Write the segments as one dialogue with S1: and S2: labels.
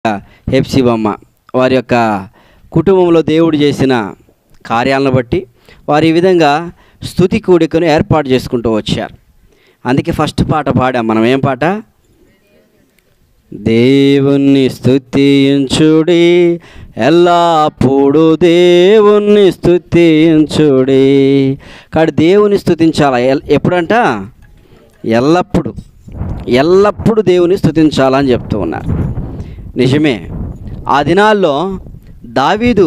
S1: హెప్సిబమ్మ వారి యొక్క కుటుంబంలో దేవుడు చేసిన కార్యాలను బట్టి వారు ఈ విధంగా స్తుతి కూడికను ఏర్పాటు చేసుకుంటూ వచ్చారు. అందుకే ఫస్ట్ పాట పాడాం మనం. ఏం పాట? దేవుణ్ణి స్తుతించుడి, ఎల్లప్పుడు దేవుణ్ణి స్తుతించుడి. కాబట్టి దేవుని స్తుతించాలా ఎప్పుడంట? ఎల్లప్పుడు, ఎల్లప్పుడు దేవుని స్తుతించాలని చెప్తూ ఉన్నారు. నిజమే, ఆ దినాల్లో దావీదు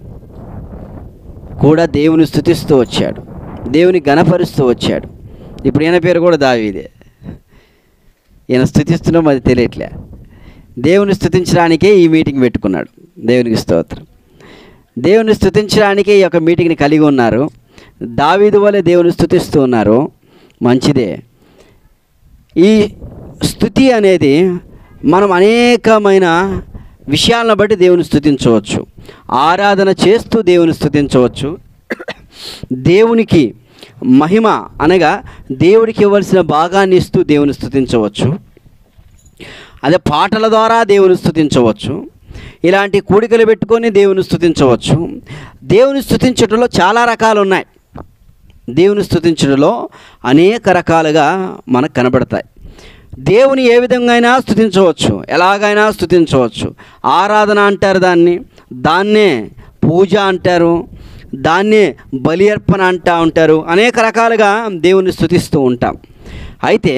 S1: కూడా దేవుని స్తుతిస్తూ వచ్చాడు, దేవుని ఘనపరుస్తూ వచ్చాడు. ఇప్పుడు ఈయన పేరు కూడా దావీదే. ఈయన స్తుతిస్తున్నాం, అది తెలియట్లే. దేవుని స్తుతించడానికే ఈ మీటింగ్ పెట్టుకున్నాడు. దేవునికి స్తోత్రం. దేవుని స్తుతించడానికే ఈ యొక్క మీటింగ్ని కలిగి ఉన్నారు. దావీదు వలె దేవుని స్తుతిస్తూ ఉన్నారు. మంచిదే. ఈ స్తుతి అనేది మనం అనేకమైన విషయాలను బట్టి దేవుని స్తుతించవచ్చు. ఆరాధన చేస్తూ దేవుని స్తుతించవచ్చు. దేవునికి మహిమ అనగా దేవుడికి ఇవ్వాల్సిన భాగాన్ని ఇస్తూ దేవుని స్తుతించవచ్చు. అదే పాటల ద్వారా దేవుని స్తుతించవచ్చు. ఇలాంటి కూడికలు పెట్టుకొని దేవుని స్తుతించవచ్చు. దేవుని స్తుతించడంలో చాలా రకాలు ఉన్నాయి. దేవుని స్తుతించడంలో అనేక రకాలుగా మనకు కనబడతాయి. దేవుని ఏ విధంగా అయినా స్తుతించవచ్చు, ఎలాగైనా స్తుతించవచ్చు. ఆరాధన అంటారు దాన్నే పూజ అంటారు, దాన్నే బలి అర్పణ అంటూ ఉంటారు. అనేక రకాలుగా దేవుని స్తుతిస్తూ ఉంటాం. అయితే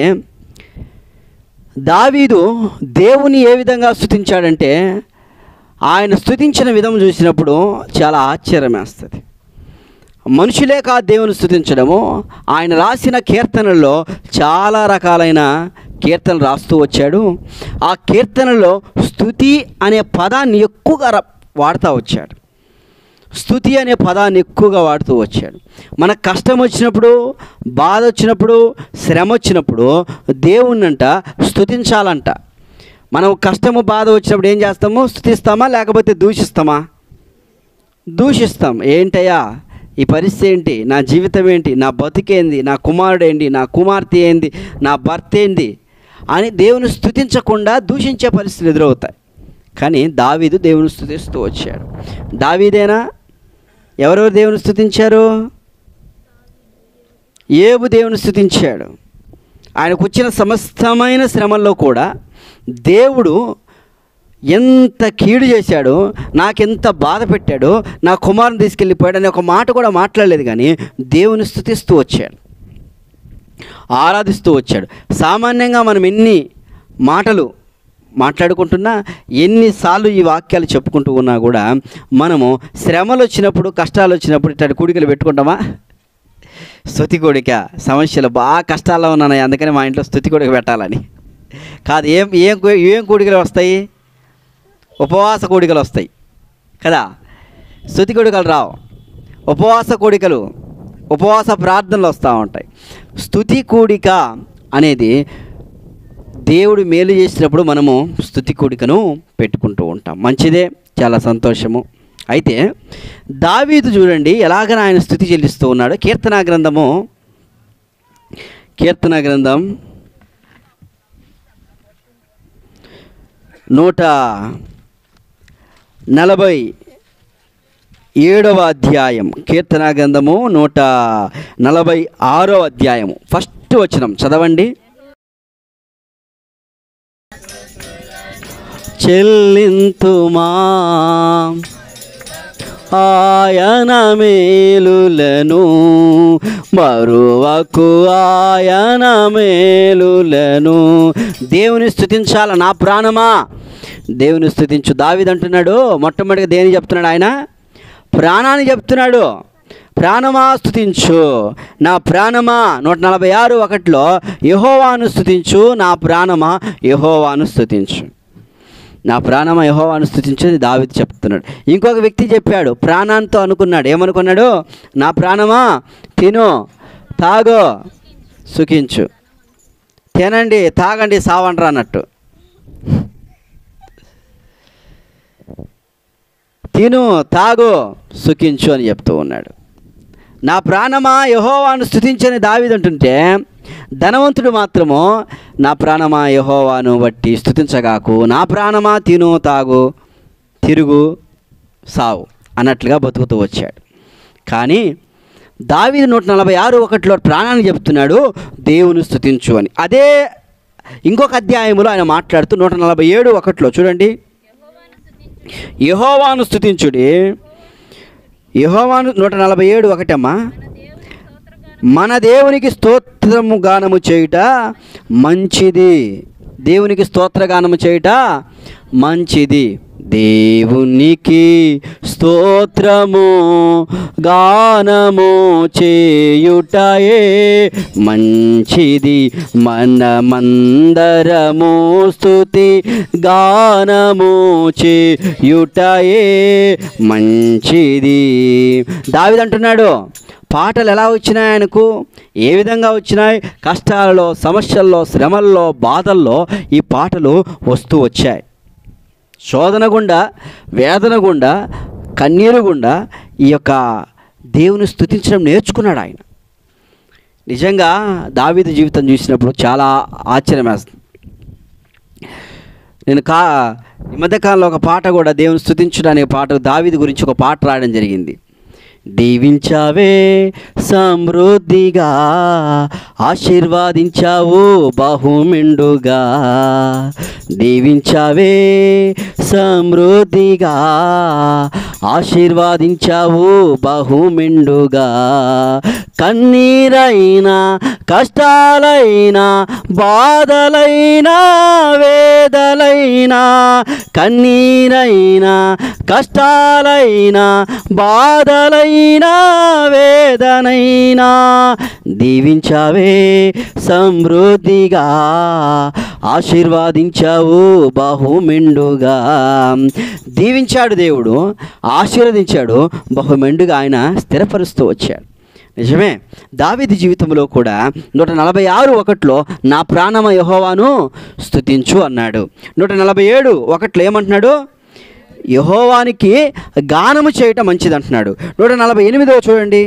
S1: దావీదు దేవుని ఏ విధంగా స్తుతించాడంటే, ఆయన స్తుతించిన విధం చూసినప్పుడు చాలా ఆశ్చర్యం వేస్తుంది. మనుషులే కాదు దేవుని స్తుతించడము. ఆయన రాసిన కీర్తనల్లో చాలా రకాలైన కీర్తనలు రాస్తూ వచ్చాడు. ఆ కీర్తనలో స్తుతి అనే పదాన్ని ఎక్కువగా వాడుతూ వచ్చాడు. స్తుతి అనే పదాన్ని ఎక్కువగా వాడుతూ వచ్చాడు. మనకు కష్టం వచ్చినప్పుడు, బాధ వచ్చినప్పుడు, శ్రమ వచ్చినప్పుడు దేవుణ్ణంట స్తుతించాలంట. మనం కష్టము బాధ వచ్చినప్పుడు ఏం చేస్తాము? స్తుతిస్తామా లేకపోతే దూషిస్తామా? దూషిస్తాం. ఏంటయ్యా ఈ పరిస్థితి ఏంటి, నా జీవితం ఏంటి, నా బతుకేంది, నా కుమారుడు ఏంటి, నా కుమార్తె ఏంది, నా భర్త ఏంది అని దేవుని స్తుతించకుండా దూషించే పరిస్థితులు ఎదురవుతాయి. కానీ దావీదు దేవుని స్తుతిస్తూ వచ్చాడు. దావీదేనా? ఎవరెవరు దేవుని స్తుతించారు? యోబు దేవుని స్తుతించాడు. ఆయనకు వచ్చిన సమస్తమైన శ్రమల్లో కూడా దేవుడు ఎంత కీడు చేశాడో, నాకెంత బాధ పెట్టాడో, నా కుమారుని తీసుకెళ్ళిపోయాడు అనే ఒక మాట కూడా మాట్లాడలేదు. కానీ దేవుని స్తుతిస్తూ వచ్చాడు, ఆరాధిస్తూ వచ్చాడు. సామాన్యంగా మనం ఎన్ని మాటలు మాట్లాడుకుంటున్నా, ఎన్నిసార్లు ఈ వాక్యాలు చెప్పుకుంటూ ఉన్నా కూడా మనము శ్రమలు వచ్చినప్పుడు, కష్టాలు వచ్చినప్పుడు ఇట్లాంటి కూడికలు పెట్టుకుంటామా? స్తుతి కూడిక. సమస్యలు బాగా కష్టాల్లో ఉన్నాను, అందుకని మా ఇంట్లో స్తుతి కూడిక పెట్టాలని కాదు. ఏం కూడికలు వస్తాయి? ఉపవాస కూడికలు వస్తాయి కదా. స్తుతి కూడికలు రావు. ఉపవాస కూడికలు, ఉపవాస ప్రార్థనలు వస్తూ ఉంటాయి. స్తుతి కూడిక అనేది దేవుడు మేలు చేసినప్పుడు మనము స్తుతి కూడికను పెట్టుకుంటూ ఉంటాం. మంచిదే, చాలా సంతోషము. అయితే దావీదు చూడండి ఎలాగ ఆయన స్తుతి చెల్లిస్తూ ఉన్నాడు. కీర్తన గ్రంథం 147వ అధ్యాయం. కీర్తన గ్రంథము 146వ అధ్యాయము ఫస్ట్ వచనం చదవండి. చెల్లింతుమా ఆయన మేలులను, మరువకు ఆయన మేలులను. దేవుని స్తుతించాల నా ప్రాణమా, దేవుని స్తుతించు. దావీదు అంటున్నాడు, మొట్టమొదటిగా దేని చెప్తున్నాడు? ఆయన ప్రాణాన్ని చెప్తున్నాడు. ప్రాణమా స్తుతించు, నా ప్రాణమా. 146:1 యెహోవాను స్తుతించు, నా ప్రాణమా యెహోవాను స్తుతించు. నా ప్రాణమా యెహోవాను స్తుతించు అని దావీదు చెప్తున్నాడు. ఇంకొక వ్యక్తి చెప్పాడు, ప్రాణాంతో అనుకున్నాడు. ఏమనుకున్నాడు? నా ప్రాణమా తిను, తాగు, సుఖించు. తినండి, తాగండి, సావండ్రా అన్నట్టు. తిను, తాగు, సుఖించు అని చెప్తూ ఉన్నాడు. నా ప్రాణమా యెహోవాను స్తుతించని దావీదు అంటుంటే, ధనవంతుడు మాత్రమో నా ప్రాణమా యెహోవాను బట్టి స్తుతించగాకు, నా ప్రాణమా తిను తాగు తిరుగు సావు అన్నట్లుగా బతుకుతూ వచ్చాడు. కానీ దావీదు 146:1 ప్రాణాన్ని చెప్తున్నాడు, దేవుని స్తుతించు అని. అదే ఇంకొక అధ్యాయంలో ఆయన మాట్లాడుతూ 147:1 చూడండి, యెహోవాను స్తుతించుడి. యెహోవాను 147:1 అమ్మా, మన దేవునికి స్తోత్రము గానము చేయుట మంచిది. దేవునికి స్తోత్రగానము చేయుట మంచిది. దేవునికి స్తోత్రము గానము చేయుటయే మంచిది. మనమందరము స్తుతి గానము చేయుటయే మంచిది. దావీదు అంటున్నాడు, పాటలు ఎలా వచ్చినాయి ఆయనకు, ఏ విధంగా వచ్చినాయి? కష్టాలలో, సమస్యల్లో, శ్రమల్లో, బాధల్లో ఈ పాటలు వస్తూ వచ్చాయి. శోధన గుండా, వేదన గుండా, కన్నీరు గుండా ఈ యొక్క దేవుని స్తుతించడం నేర్చుకున్నాడు ఆయన. నిజంగా దావీదు జీవితం చూసినప్పుడు చాలా ఆశ్చర్యం వేస్తుంది. నేను ఈ మధ్యకాలంలో ఒక పాట కూడా దేవుని స్తుతించడానికి పాట, దావీదు గురించి ఒక పాట రాయడం జరిగింది. దీవించావే సమృద్ధిగా, ఆశీర్వాదించావు బహుమెండుగా. దీవించావే సమృద్ధిగా, ఆశీర్వాదించావు బహుమెండుగా. కన్నీరైనా, కష్టాలైనా, బాధలైనా, వేదలైనా, కన్నీరైనా, కష్టాలైనా, బాధలైనా, వేదనైనా, దీవించావే సమృద్ధిగా, ఆశీర్వాదించావు బహుమెండుగా. దీవించాడు దేవుడు, ఆశీర్వదించాడు, బహుమెండుగా ఆయన స్థిరపరుస్తూ వచ్చాడు. నిజమే, దావీదు జీవితంలో కూడా 146:1 నా ప్రాణమ యెహోవాను స్తుతించు అన్నాడు. 147:1 ఏమంటున్నాడు? యెహోవానికి గానము చేయటం మంచిది అంటున్నాడు. 148 చూడండి,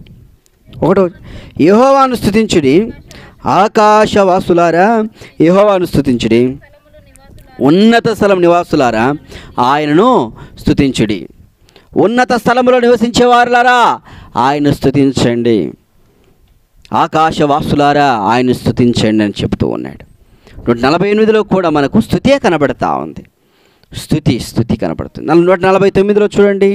S1: 1 యెహోవాను స్తుతించుడి, ఆకాశవాసులారా యెహోవాను స్తుతించుడి, ఉన్నత స్థలం నివాసులారా ఆయనను స్తుతించుడి. ఉన్నత స్థలంలో నివసించేవారులారా ఆయన స్తుతించండి, ఆకాశవాసులారా ఆయన స్తుతించండి అని చెప్తూ ఉన్నాడు. 148 కూడా మనకు స్తుతే కనబడతా ఉంది. స్తుతి కనబడుతుంది. 149 చూడండి,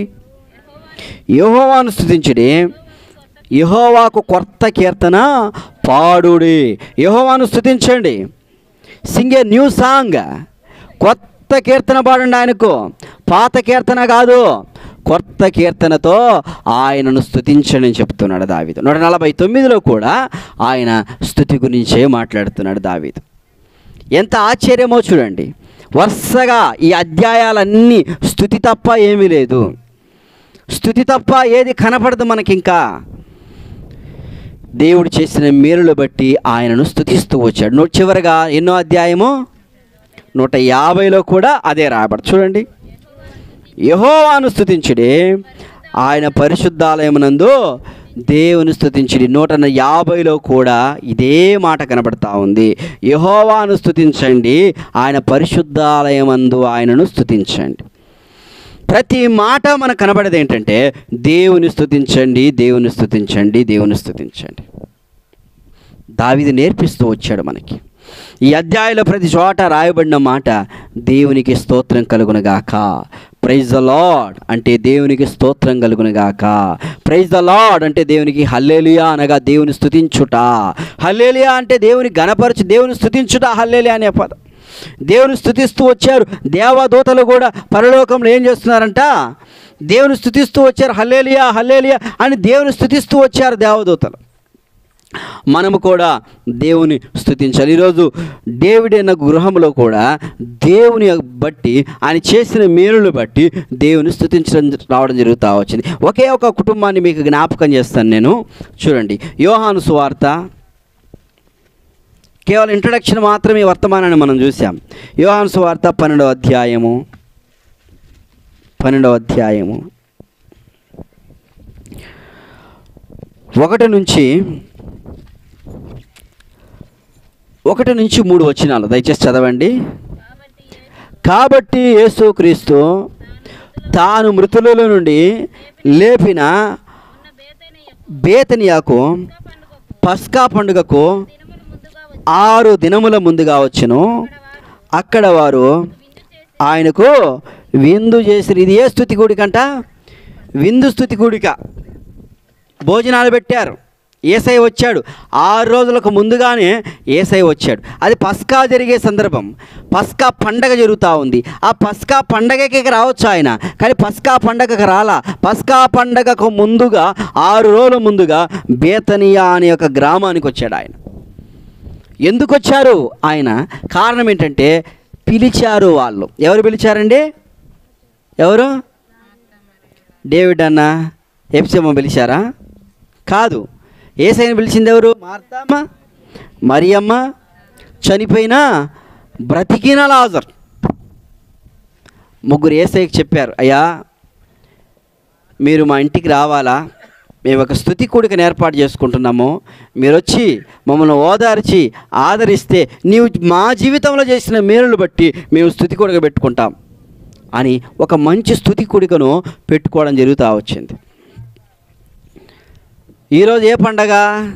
S1: యెహోవాను స్తుతించుడి, యెహోవాకు కొత్త కీర్తన పాడుడి. యెహోవాను స్తుతించండి, సింగ్ ఏ న్యూ సాంగ్. కొత్త కీర్తన పాడండి ఆయనకు, పాత కీర్తన కాదు, కొత్త కీర్తనతో ఆయనను స్తుతించండి అని చెప్తున్నాడు దావీదు. 149 కూడా ఆయన స్తుతి గురించే మాట్లాడుతున్నాడు దావీదు. ఎంత ఆశ్చర్యమో చూడండి, వరుసగా ఈ అధ్యాయాలన్నీ స్తుతి తప్ప ఏమీ లేదు. స్తుతి తప్ప ఏది కనపడదు మనకింకా. దేవుడు చేసిన మేలులు బట్టి ఆయనను స్తుతిస్తూ వచ్చాడు. చివరగా ఎన్నో అధ్యాయము 150 కూడా అదే రాయబడి చూడండి, యెహోవాను స్తుతించుడి, ఆయన పరిశుద్ధాలయమునందు దేవుని స్తుతించుడి. 150 కూడా ఇదే మాట కనబడతా ఉంది, యెహోవాను స్తుతించండి, ఆయన పరిశుద్ధాలయమందు ఆయనను స్తుతించండి. ప్రతి మాట మనకు కనబడేది ఏంటంటే దేవుని స్తుతించండి, దేవుని స్తుతించండి, దేవుని స్తుతించండి. దావీదు నేర్పిస్తూ వచ్చాడు మనకి. ఈ అధ్యాయంలో ప్రతి చోట రాయబడిన మాట దేవునికి స్తోత్రం కలుగునుగాక. ప్రైజ్ ద లార్డ్ అంటే దేవునికి స్తోత్రం కలుగునుగాక. ప్రైజ్ ద లార్డ్ అంటే దేవునికి హల్లెలూయా అనగా దేవుని స్తుతించుట. హల్లెలూయా అంటే దేవుని గణపరచు, దేవుని స్తుతించుట హల్లెలూయా అనే పదం. దేవుని స్తుతిస్తూ వచ్చారు. దేవదూతలు కూడా పరలోకంలో ఏం చేస్తున్నారంట? దేవుని స్తుతిస్తూ వచ్చారు. హల్లెలూయా హల్లెలూయా అని దేవుని స్తుతిస్తూ వచ్చారు దేవదూతలు. మనము కూడా దేవుని స్తుతించాలి. ఈరోజు డేవిడ్ అన్న గృహంలో కూడా దేవుని బట్టి, ఆయన చేసిన మేలును బట్టి దేవుని స్తుతించడం రావడం జరుగుతూ వచ్చింది. ఒకే ఒక కుటుంబాన్ని మీకు జ్ఞాపకం చేస్తాను నేను. చూడండి, యోహాను సువార్త, కేవలం ఇంట్రడక్షన్ మాత్రమే వర్తమానాన్ని మనం చూసాం. యోహాను సువార్త 12వ అధ్యాయము 1 నుంచి 1 నుంచి 3 వచనాలు దయచేసి చదవండి. కాబట్టి యేసుక్రీస్తు తాను మృతులలో నుండి లేపిన బేతనియాకు పస్కా పండుగకు 6 దినముల ముందుగా వచ్చెను. అక్కడ వారు ఆయనకు విందు చేసిరి. ఇది ఏ స్తుతి కూడికంట? విందు స్తుతి కూడిక. భోజనాలు పెట్టారు. యేసయ్య వచ్చాడు. 6 రోజులకు ముందుగానే యేసయ్య వచ్చాడు. అది పస్కా జరిగే సందర్భం. పస్కా పండగ జరుగుతూ ఉంది. ఆ పస్కా పండగకి రావచ్చు ఆయన, కానీ పస్కా పండగకు రాలా. పస్కా పండగకు ముందుగా 6 రోజుల ముందుగా బేతనియా అనే ఒక గ్రామానికి వచ్చాడు ఆయన. ఎందుకు వచ్చారు ఆయన? కారణం ఏంటంటే పిలిచారు వాళ్ళు. ఎవరు పిలిచారండి? ఎవరు? డేవిడ్ అన్న, ఎప్సెమ్మ పిలిచారా? కాదు. యేసయ్యను పిలిచింది ఎవరు? మార్తమ్మ, మరియమ్మ, చనిపోయిన బ్రతికిన లాజర్. ముగ్గురు యేసయ్యకి చెప్పారు, అయ్యా మీరు మా ఇంటికి రావాలా? మేము ఒక స్తుతి కూడికను ఏర్పాటు చేసుకుంటున్నాము. మీరు వచ్చి మమ్మల్ని ఓదార్చి ఆదరిస్తే నీవు మా జీవితంలో చేసిన మేలును బట్టి మేము స్తుతి కూడిక పెట్టుకుంటాం అని ఒక మంచి స్తుతి కూడికను పెట్టుకోవడం జరుగుతూ వచ్చింది. ఈరోజు ఏ పండగ?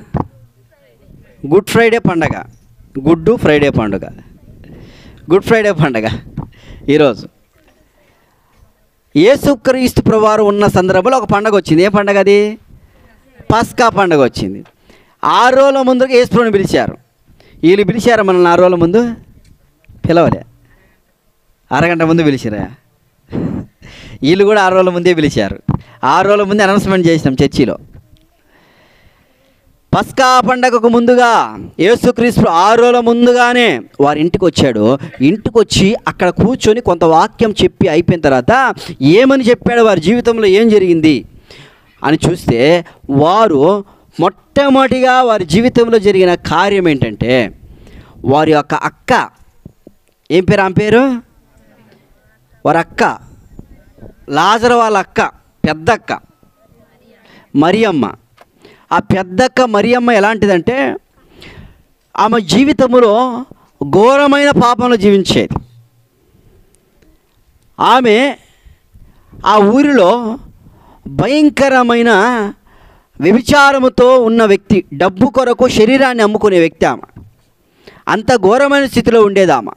S1: గుడ్ ఫ్రైడే పండగ. గుడ్ ఫ్రైడే పండుగ. గుడ్ ఫ్రైడే పండగ ఈరోజు. యేసుక్రీస్తు ప్రభువారు ఉన్న సందర్భంలో ఒక పండగ వచ్చింది. ఏ పండగ అది? పస్కా పండగ వచ్చింది. 6 రోజుల ముందుగా యేసు ప్రభువుని పిలిచారు. వీళ్ళు పిలిచారా మనల్ని 6 రోజుల ముందు? పిలవలే. అరగంట ముందు పిలిచారా? వీళ్ళు కూడా 6 రోజుల ముందే పిలిచారు. 6 రోజుల ముందే అనౌన్స్మెంట్ చేసినాం చర్చిలో. పస్కా పండగకు ముందుగా యేసుక్రీస్తు 6 రోజుల ముందుగానే వారి ఇంటికి వచ్చాడు. ఇంటికి వచ్చి అక్కడ కూర్చొని కొంత వాక్యం చెప్పి అయిపోయిన తర్వాత ఏమని చెప్పాడు, వారి జీవితంలో ఏం జరిగింది అని చూస్తే వారు మొట్టమొదటిగా వారి జీవితంలో జరిగిన కార్యం ఏంటంటే వారి యొక్క అక్క, ఏం పేరు ఆమె పేరు? వారి అక్క, లాజరు వాళ్ళ అక్క, పెద్దక్క మరియమ్మ. ఆ పెద్దక్క మరియమ్మ ఎలాంటిదంటే ఆమె జీవితంలో ఘోరమైన పాపంలో జీవించేది. ఆమె ఆ ఊరిలో భయంకరమైన వ్యభిచారముతో ఉన్న వ్యక్తి, డబ్బు కొరకు శరీరాన్ని అమ్ముకునే వ్యక్తి ఆమె. అంత ఘోరమైన స్థితిలో ఉండేది ఆమె.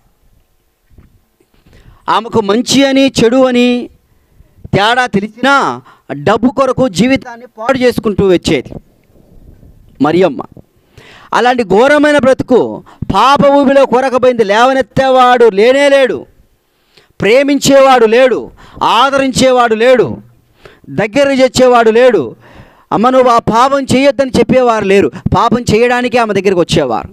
S1: ఆమెకు మంచి అని చెడు అని తేడా తెలిసినా డబ్బు కొరకు జీవితాన్ని పాడు చేసుకుంటూ వచ్చేది మరియమ్మ. అలాంటి ఘోరమైన బ్రతుకు, పాప ఊబిలో కొరకపోయింది. లేవనెత్తేవాడు లేనేలేడు, ప్రేమించేవాడు లేడు, ఆదరించేవాడు లేడు, దగ్గర చేసేవాడు లేడు. అమ్మ నువ్వు ఆ పాపం చేయొద్దని చెప్పేవారు లేరు. పాపం చేయడానికి ఆమె దగ్గరికి వచ్చేవారు.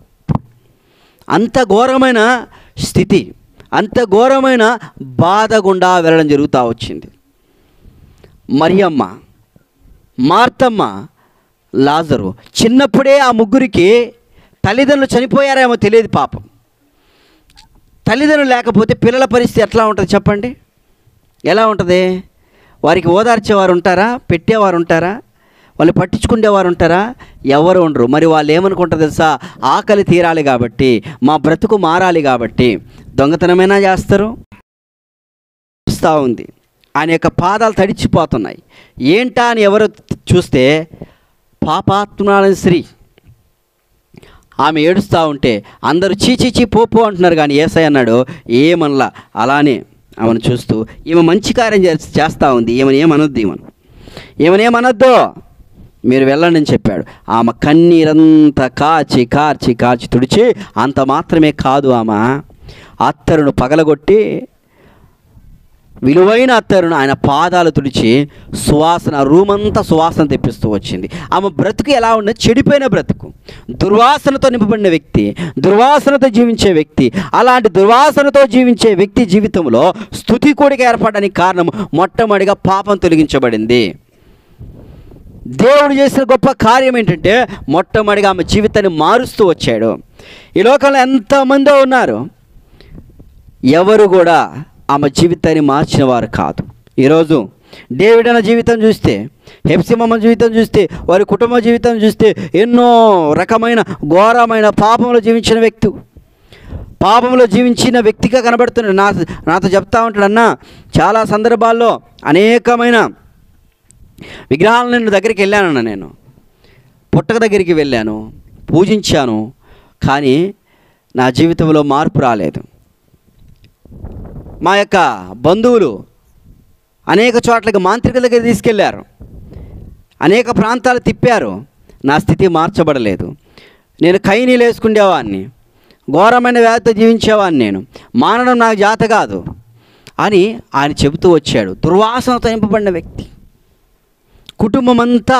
S1: అంత ఘోరమైన స్థితి, అంత ఘోరమైన బాధ గుండా వెళ్ళడం జరుగుతూ వచ్చింది. మరియమ్మ, మార్తమ్మ, లాజరు. చిన్నప్పుడే ఆ ముగ్గురికి తల్లిదండ్రులు చనిపోయారేమో తెలియదు పాపం. తల్లిదండ్రులు లేకపోతే పిల్లల పరిస్థితి ఎట్లా ఉంటుంది చెప్పండి? ఎలా ఉంటుంది? వారికి ఓదార్చేవారు ఉంటారా? పెట్టేవారు ఉంటారా? వాళ్ళు పట్టించుకునేవారు ఉంటారా? ఎవరు ఉండరు. మరి వాళ్ళు ఏమనుకుంటారు తెలుసా? ఆకలి తీరాలి కాబట్టి, మా బ్రతుకు మారాలి కాబట్టి దొంగతనమైనా చేస్తారు. వస్తూ ఉంది, ఆయన యొక్క పాదాలు తడిచిపోతున్నాయి. ఏంటా అని ఎవరు చూస్తే పాపాత్మురాలైన స్త్రీ. ఆమె ఏడుస్తూ ఉంటే అందరూ చీచీచి పోపు అంటున్నారు, కానీ యేసయ్య అన్నాడు ఏమనలా. అలానే ఆమెను చూస్తూ ఈమె మంచి కార్యం చేస్తూ ఉంది, ఈమెను ఏమనొద్దు, ఏమనేమనొద్దు, మీరు వెళ్ళండి అని చెప్పాడు. ఆమె కన్నీరంతా కార్చి తుడిచి, అంత మాత్రమే కాదు ఆమె అత్తరును పగలగొట్టి, విలువైన అత్తరును ఆయన పాదాలు తుడిచి సువాసన, రూమంతా సువాసన తెప్పిస్తూ వచ్చింది. ఆమె బ్రతుకు ఎలా ఉన్నది? చెడిపోయిన బ్రతుకు, దుర్వాసనతో నింపబడిన వ్యక్తి, దుర్వాసనతో జీవించే వ్యక్తి. అలాంటి దుర్వాసనతో జీవించే వ్యక్తి జీవితంలో స్తుతి కూడిక ఏర్పడడానికి కారణం మొట్టమొదటిగా పాపం తొలగించబడింది. దేవుడు చేసిన గొప్ప కార్యం ఏంటంటే మొట్టమొదటిగా ఆమె జీవితాన్ని మారుస్తూ వచ్చాడు. ఈ లోకంలో ఎంతమందో ఉన్నారు, ఎవరు కూడా ఆమె జీవితాన్ని మార్చిన వారు కాదు. ఈరోజు డేవిడ్ అన్న జీవితం చూస్తే, హెప్సిమమ్మ జీవితం చూస్తే, వారి కుటుంబ జీవితం చూస్తే ఎన్నో రకమైన ఘోరమైన పాపంలో జీవించిన వ్యక్తి, పాపంలో జీవించిన వ్యక్తిగా కనబడుతున్నాడు. నాతో చెప్తా ఉంటాడు, అన్న చాలా సందర్భాల్లో అనేకమైన విగ్రహాలను దగ్గరికి వెళ్ళానన్న, నేను పుట్టక దగ్గరికి వెళ్ళాను, పూజించాను, కానీ నా జీవితంలో మార్పు రాలేదు. మా యొక్క బంధువులు అనేక చోట్లకి మాంత్రికుల దగ్గర తీసుకెళ్లారు, అనేక ప్రాంతాలు తిప్పారు, నా స్థితి మార్చబడలేదు. నేను కైనీలు వేసుకునేవాడిని, ఘోరమైన వ్యాధితో జీవించేవాడిని, నేను మానడం నాకు జాత కాదు అని ఆయన చెబుతూ వచ్చాడు. దుర్వాసనతో నింపబడిన వ్యక్తి, కుటుంబం అంతా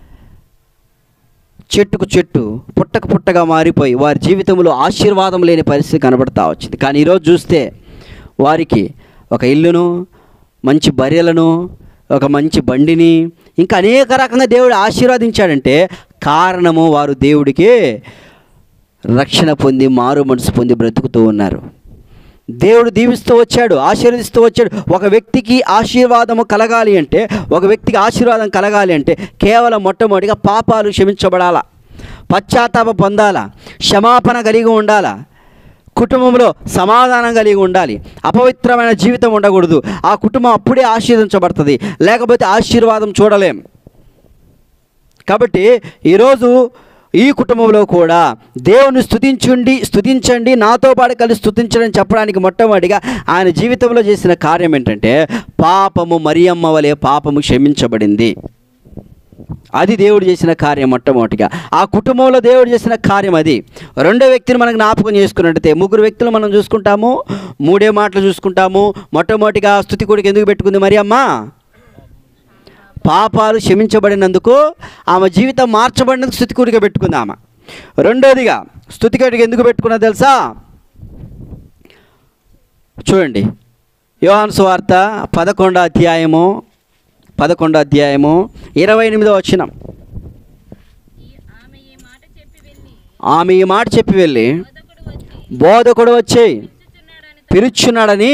S1: చెట్టుకు చెట్టు పుట్టక పుట్టగా మారిపోయి వారి జీవితంలో ఆశీర్వాదం లేని పరిస్థితి కనబడతా వచ్చింది. కానీ ఈరోజు చూస్తే వారికి ఒక ఇల్లును, మంచి బర్రెలను, ఒక మంచి బండిని, ఇంకా అనేక రకంగా దేవుడు ఆశీర్వదించాడంటే కారణము వారు దేవుడికి రక్షణ పొంది మారు మనసు పొంది బ్రతుకుతూ ఉన్నారు. దేవుడు దీవిస్తూ వచ్చాడు, ఆశీర్వదిస్తూ వచ్చాడు. ఒక వ్యక్తికి ఆశీర్వాదము కలగాలి అంటే, ఒక వ్యక్తికి ఆశీర్వాదం కలగాలి అంటే కేవలం మొట్టమొదటిగా పాపాలు క్షమించబడాలా, పశ్చాత్తాప పొందాలా, క్షమాపణ కలిగి ఉండాలా, కుటుంబంలో సమాధానం కలిగి ఉండాలి, అపవిత్రమైన జీవితం ఉండకూడదు. ఆ కుటుంబం అప్పుడే ఆశీర్వదించబడుతుంది, లేకపోతే ఆశీర్వాదం చూడలేం. కాబట్టి ఈరోజు ఈ కుటుంబంలో కూడా దేవుని స్తుతించండి, నాతో పాటు కలిసి స్తుతించడం చెప్పడానికి మొట్టమొదటిగా ఆయన జీవితంలో చేసిన కార్యం ఏంటంటే, పాపము మరియమ్మ వలె పాపము క్షమించబడింది. అది దేవుడు చేసిన కార్యం మొట్టమొదటిగా. ఆ కుటుంబంలో దేవుడు చేసిన కార్యం అది. రెండో వ్యక్తిని మనం జ్ఞాపకం చేసుకున్నట్టయితే, ముగ్గురు వ్యక్తులు మనం చూసుకుంటాము, మూడే మాటలు చూసుకుంటాము. మొట్టమొదటిగా స్తుతికుడికి ఎందుకు పెట్టుకుంది మరియమ్మ? పాపాలు క్షమించబడినందుకు, ఆమె జీవితం మార్చబడినందుకు స్తుతికుడిగా పెట్టుకుంది ఆమె. రెండోదిగా స్తుతికుడికి ఎందుకు పెట్టుకున్నా తెలుసా? చూడండి, యోహాను సువార్త 11వ అధ్యాయము 28వ వచనం. ఆమె ఈ మాట చెప్పి వెళ్ళి బోధకుడు వచ్చి పిలుచున్నాడని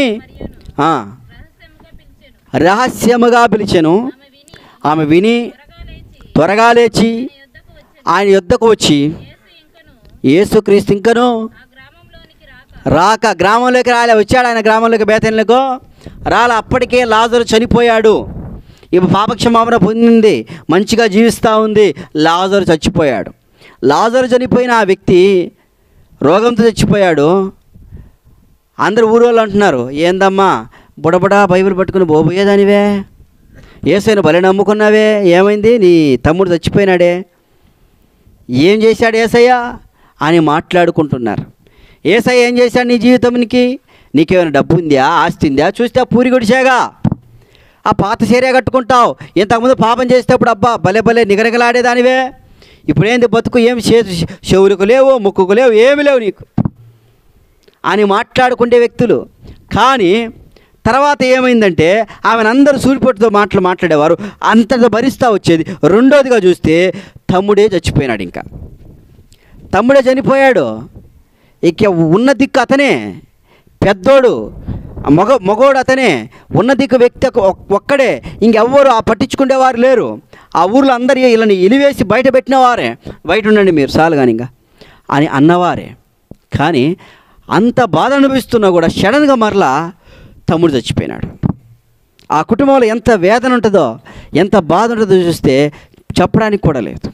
S1: రహస్యముగా పిలిచెను. ఆమె విని త్వరగా లేచి ఆయన యొద్దకు వచ్చి, యేసుక్రీస్తు ఇంకను రాక, గ్రామంలోకి రాలే, వచ్చాడు ఆయన గ్రామంలోకి, బేతేలుకు రాలే. అప్పటికే లాజరు చనిపోయాడు. ఈమె పాపక్షమాపణ పొందింది, మంచిగా జీవిస్తూ ఉంది. లాజరు చచ్చిపోయాడు. లాజరు చనిపోయిన ఆ వ్యక్తి రోగంతో చచ్చిపోయాడు. అందరు ఊరోళ్ళు అంటున్నారు, ఏందమ్మా బుడబుడా బైబిల్ పట్టుకుని పోబోయేదానివే, యేసుని బలి నమ్ముకున్నావే, ఏమైంది? నీ తమ్ముడు చచ్చిపోయినాడే, ఏం చేశాడు యేసయ్య అని మాట్లాడుకుంటున్నారు. యేసయ్య ఏం చేశాడు నీ జీవితానికి? నీకేమైనా డబ్బు ఉందా, ఆస్తి ఉందా? చూస్తే ఆ పూరి గుడిసేగా, ఆ పాత చీర కట్టుకుంటావు. ఇంతకుముందు పాపం చేసేటప్పుడు అబ్బా భలే భలే నిగరగలాడేదానివే, ఇప్పుడేంది బతుకు, ఏమి చెవులకు లేవు, ముక్కుకు లేవు, ఏమి లేవు నీకు అని మాట్లాడుకునే వ్యక్తులు. కానీ తర్వాత ఏమైందంటే, ఆమెను అందరూ సూరిపోటుతో మాట్లాడేవారు, అంతగా భరిస్తూ వచ్చేది. రెండోదిగా చూస్తే తమ్ముడే చచ్చిపోయినాడు. ఇంకా తమ్ముడే చనిపోయాడు. ఇక ఉన్న దిక్కు అతనే, పెద్దోడు మగోడు అతనే, ఉన్న దిక్కు వ్యక్తి ఒక్కడే, ఇంకెవ్వరు ఆ పట్టించుకునేవారు లేరు. ఆ ఊర్లో అందరూ వీళ్ళని ఇలివేసి బయట పెట్టినవారే, బయట ఉండండి మీరు చాలు కానీ ఇంకా అని అన్నవారే. కానీ అంత బాధ అనిపిస్తున్నా కూడా సడన్గా మరలా తమ్ముడు చచ్చిపోయినాడు. ఆ కుటుంబంలో ఎంత వేదన ఉంటుందో, ఎంత బాధ ఉంటుందో చూస్తే చెప్పడానికి కూడా లేదు.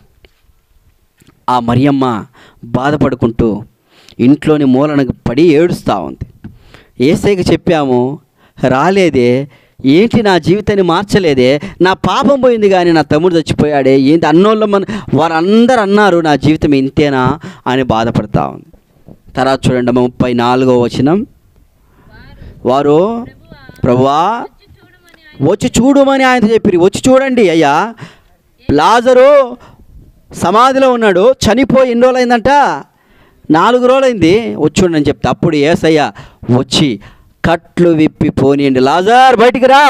S1: ఆ మరియమ్మ బాధపడుకుంటూ ఇంట్లోని మూలనకు పడి ఏడుస్తూ ఉంది. యేసయ్యకి చెప్పాము, రాలేదే, ఏంటి నా జీవితాన్ని మార్చలేదే, నా పాపం పోయింది కానీ నా తమ్ముడు చచ్చిపోయాడే, ఏంటి అన్నోళ్ళు వారందరూ అన్నారు నా జీవితం ఇంతేనా అని బాధపడతా ఉంది. తర్వాత చూడండి 34వ వచనం. వారు ప్రభువా వచ్చి చూడమని ఆయనతో చెప్పిరి. వచ్చి చూడండి అయ్యా, లాజరు సమాధిలో ఉన్నాడు, చనిపోయి ఎన్ని రోజులు అయిందంట? 4 రోజులైంది, వచ్చి చూడండి అని చెప్తే అప్పుడు యేసయ్య వచ్చి కట్లు విప్పి పోనీయండి, లాజర్ బయటికి రా,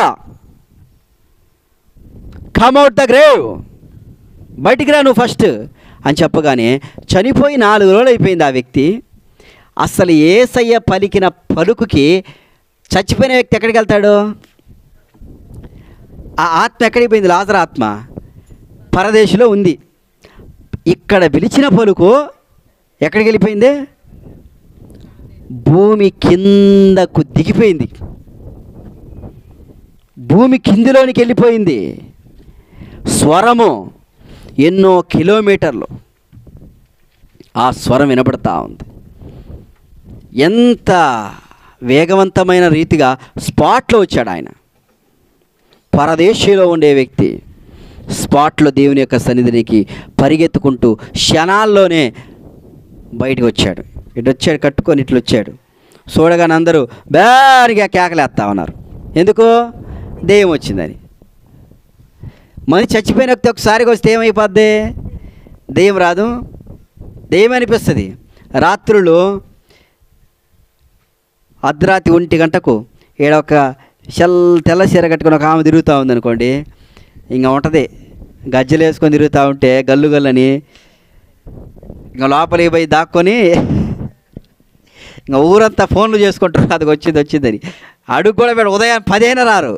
S1: కమ్ అవుట్ ద గ్రేవ్, బయటికి రా నువ్వు ఫస్ట్ అని చెప్పగానే చనిపోయి 4 రోజులు అయిపోయింది ఆ వ్యక్తి. అసలు యేసయ్య పలికిన పలుకుకి చచ్చిపోయిన వ్యక్తి ఎక్కడికి వెళ్తాడు? ఆ ఆత్మ ఎక్కడికి పోయింది? లాజరు ఆత్మ పరదేశంలో ఉంది. ఇక్కడ పిలిచిన పలుకు ఎక్కడికి వెళ్ళిపోయింది? భూమి కిందకు దిగిపోయింది, భూమి కిందిలోనికి వెళ్ళిపోయింది. స్వరము ఎన్నో కిలోమీటర్లు ఆ స్వరం వినపడతా ఉంది. ఎంత వేగవంతమైన రీతిగా స్పాట్లో వచ్చాడు ఆయన. పరదేశంలో ఉండే వ్యక్తి స్పాట్లో దేవుని యొక్క సన్నిధికి పరిగెత్తుకుంటూ క్షణాల్లోనే బయటకు వచ్చాడు. ఇటు వచ్చాడు, కట్టుకొని ఇట్లు వచ్చాడు. చూడగానే అందరూ బారిగా కేకలేస్తా ఉన్నారు. ఎందుకు? దెయ్యం వచ్చిందని. మనిషి చచ్చిపోయిన వ్యక్తి ఒకసారిగా వస్తే ఏమైపోద్ది? దెయ్యం రాదు, దెయ్యం అనిపిస్తుంది. రాత్రులు అర్ధరాత్రి 1 గంటకు ఈడ ఒక తెల్ల చీర కట్టుకుని ఒక ఆమె తిరుగుతూ ఉందనుకోండి, ఇంకా ఉంటుంది. గజ్జలు వేసుకొని తిరుగుతూ ఉంటే గల్లు గల్లని ఇంకా లోపలికి పోయి దాక్కొని ఇంకా ఊరంతా ఫోన్లు చేసుకుంటారు. అది వచ్చిందని అడుగు కూడా పెడు. ఉదయం 10 అయినా రారు.